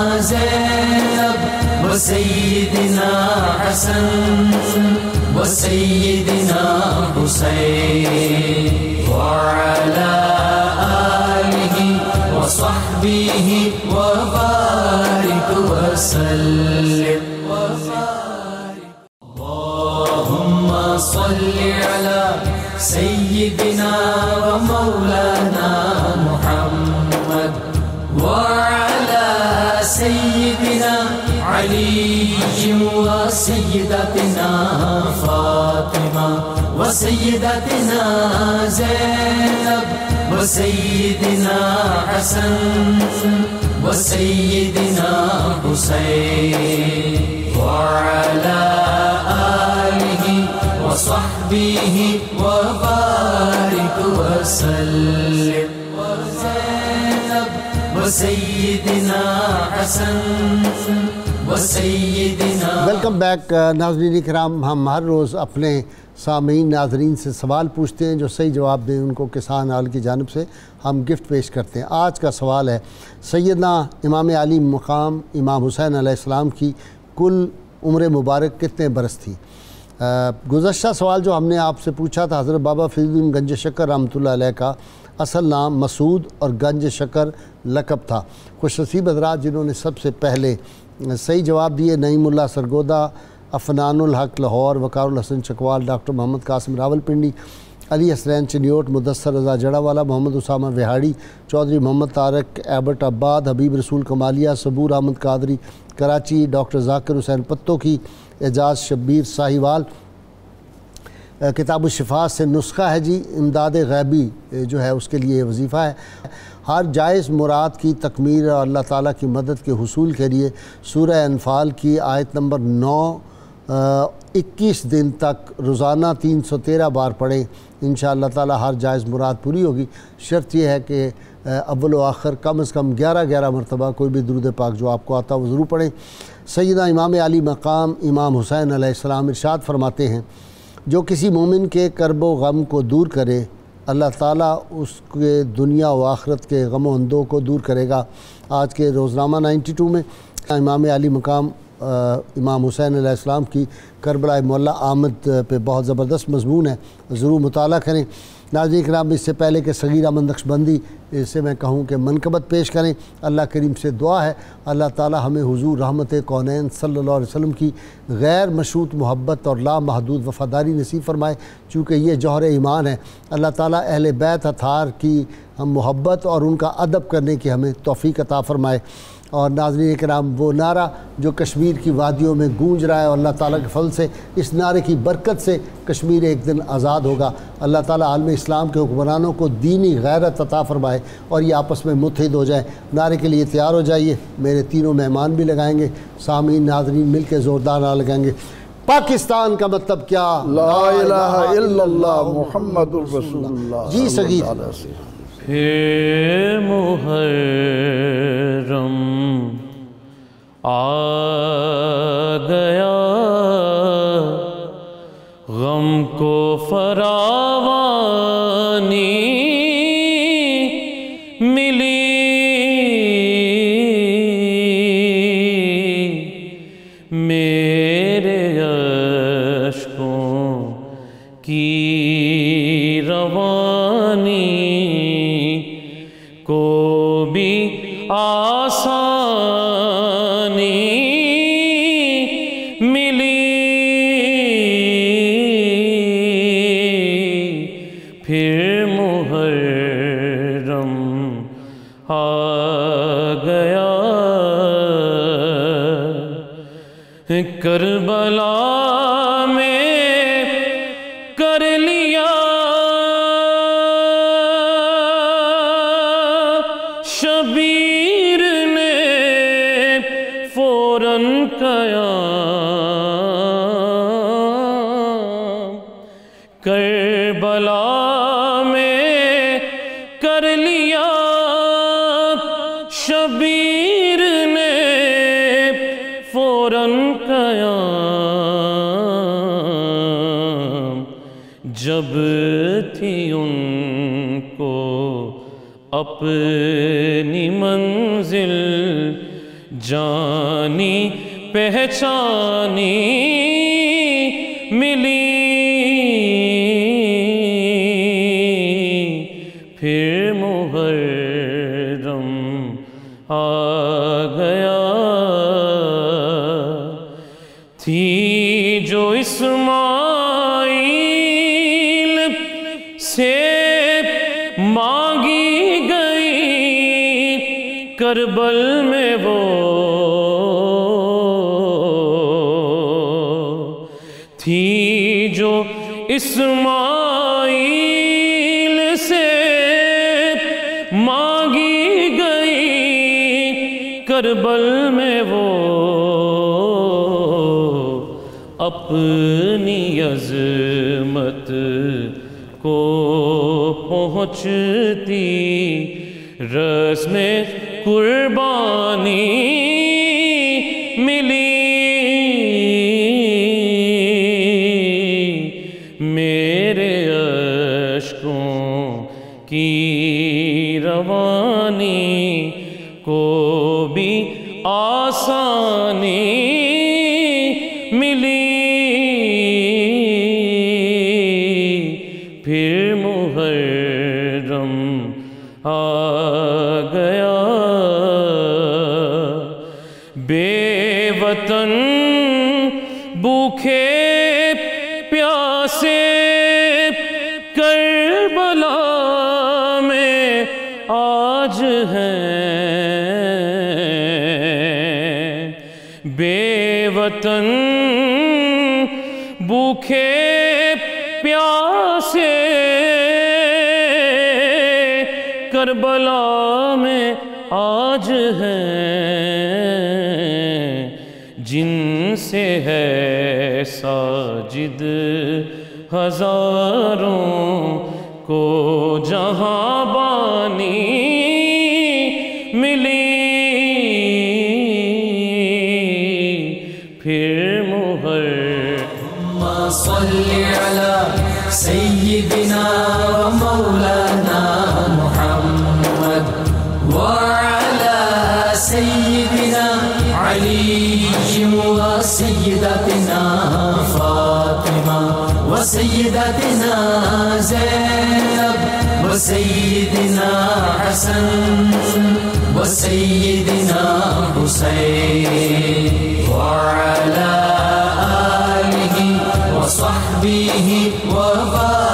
زینب و سیدنا حسن و سیدنا حسین وعلی وصحبه وبارك وسلم اللهم صل على سيدنا ومولانا محمد وعلى سيدنا علي وسيدتنا فاطمة وسيدتنا زينب وسيدنا حسن وسيدنا حسين وعلى آله وصحبه وبارك وسلم وزينب وسيدنا حسن وسيدنا. ویلکم بیک ناظرین کرام. ہم ہر روز اپنے سامعین ناظرین سے سوال پوچھتے ہیں, جو صحیح جواب دیں ان کو کسان ہال کی جانب سے ہم گفٹ پیش کرتے ہیں. آج کا سوال ہے سیدنا امام علی مقام امام حسین علیہ السلام کی کل عمر مبارک کتنے برس تھی؟ گزشتہ سوال جو ہم نے آپ سے پوچھا تھا, حضرت بابا فرید الدین گنج شکر رحمۃ اللہ علیہ کا اصل نام مسعود اور گنج شکر لقب تھا. خوش نصیب حضرات جنہوں نے سب سے پہلے صحیح جواب دیے, نعیم اللہ Sargodha, Afnan Ulhaq Lahore, Waqar Ulhassan Chakwal, doctor Muhammad Qasim Rawal Pindi, Ali Hasnain Chiniot, Mudassar Raza Jara wala, Muhammad Usama Vehari, Chaudhry Muhammad Tariq Abbottabad, Habib Rasool Kamalia, Saboor Ahmed Qadri Karachi, doctor Zakir Hussain Pattoki, اعجاز شبیر ساہیوال, کتاب الشفا سے نسخہ ہے جی، امداد غیبی جو ہے اس کے لیے وظیفہ ہے۔ ہر جائز مراد کی تکمیل اور اللہ تعالیٰ کی مدد کے حصول کے لیے سورہ انفال کی آیت نمبر نو اکیس دن تک روزانہ تین سو تیرہ بار پڑھیں، انشاءاللہ تعالیٰ ہر جائز مراد پوری ہوگی۔ شرط یہ ہے کہ اول و آخر کم از کم گیارہ گیارہ مرتبہ کوئی بھی درود پاک جو آپ کو آتا وہ ضرور پڑھیں۔ سیدنا امام علی مقام امام حسین علیہ السلام ارشاد فرماتے ہیں، جو کسی مومن کے کرب و غم کو دور کرے اللہ تعالیٰ اس کے دنیا و آخرت کے غم و اندوں کو دور کرے گا۔ آج کے روزنامہ نائنٹی ٹو میں امام علی مقام امام حسین علیہ السلام کی کربلا معلیٰ آمد پہ بہت زبردست مضمون ہے، ضرور مطالعہ کریں۔ ناظرین کرام، اس سے پہلے کہ صغیرہ نقش بندی سے میں کہوں کہ منقبت پیش کریں، اللہ کریم سے دعا ہے اللہ تعالی ہمیں حضور رحمت کونین صلی اللہ علیہ وسلم کی غیر مشروط محبت اور لامحدود وفاداری نصیب فرمائے، چونکہ یہ جوہر ایمان ہے۔ اللہ تعالی اہل بیت اطہار کی ہم محبت اور ان کا ادب کرنے کی ہمیں توفیق عطا فرمائے۔ اور ناظرین کرام، وہ نعرہ جو کشمیر کی وادیوں میں گونج رہا ہے اور اللہ تعالیٰ کے فضل سے اس نعرے کی برکت سے کشمیر ایک دن آزاد ہوگا۔ اللہ تعالیٰ عالم اسلام کے حکمرانوں کو دینی غیرت عطا فرمائے اور یہ آپس میں متحد ہو جائیں۔ نعرے کے لیے تیار ہو جائیے، میرے تینوں مہمان بھی لگائیں گے، سامعین ناظرین مل کے زوردار نعرہ لگائیں گے۔ پاکستان کا مطلب کیا؟ لا الہ الا اللہ محمد الرسول اللہ۔ جی سگیر، پھر محرم آ گیا، غم کو فراوانی ملی، میرے اشکوں کی روانی کو بھی آسانی ملی، پھر محرم آ گیا، کربلا میں کر لیا شبیر نے فوراً قیام، کربلا میں کر لیا شبیر نے فوراً قیام، جب تھی ان کو اپنی منزل جانی پہچانی ملی، پھر محرم آ گیا، تھی جو اسماعیل سے مانگی گئی کربل میں وہ، تھی جو اسماعیل سے مانگی گئی کربل میں وہ، اپنی عظمت کو پہنچتی رسم قربانی ملی، میرے اشکوں کی روانی کو بھی آسانی ملی، پھر محرم آ گیا، بے وطن بھوکے پیاسے کربلا میں آج ہیں، بے وطن بھوکے کربلا میں آج ہیں جن سے ہے ساجد ہزاروں کو جہاں بانی ملی پھر مہر صلی علی سیدنا و مولانا محمد وعلى سيدنا علي وسيدتنا فاطمة وسيدتنا زينب وسيدنا حسن وسيدنا حسين وعلى آله وصحبه وبارك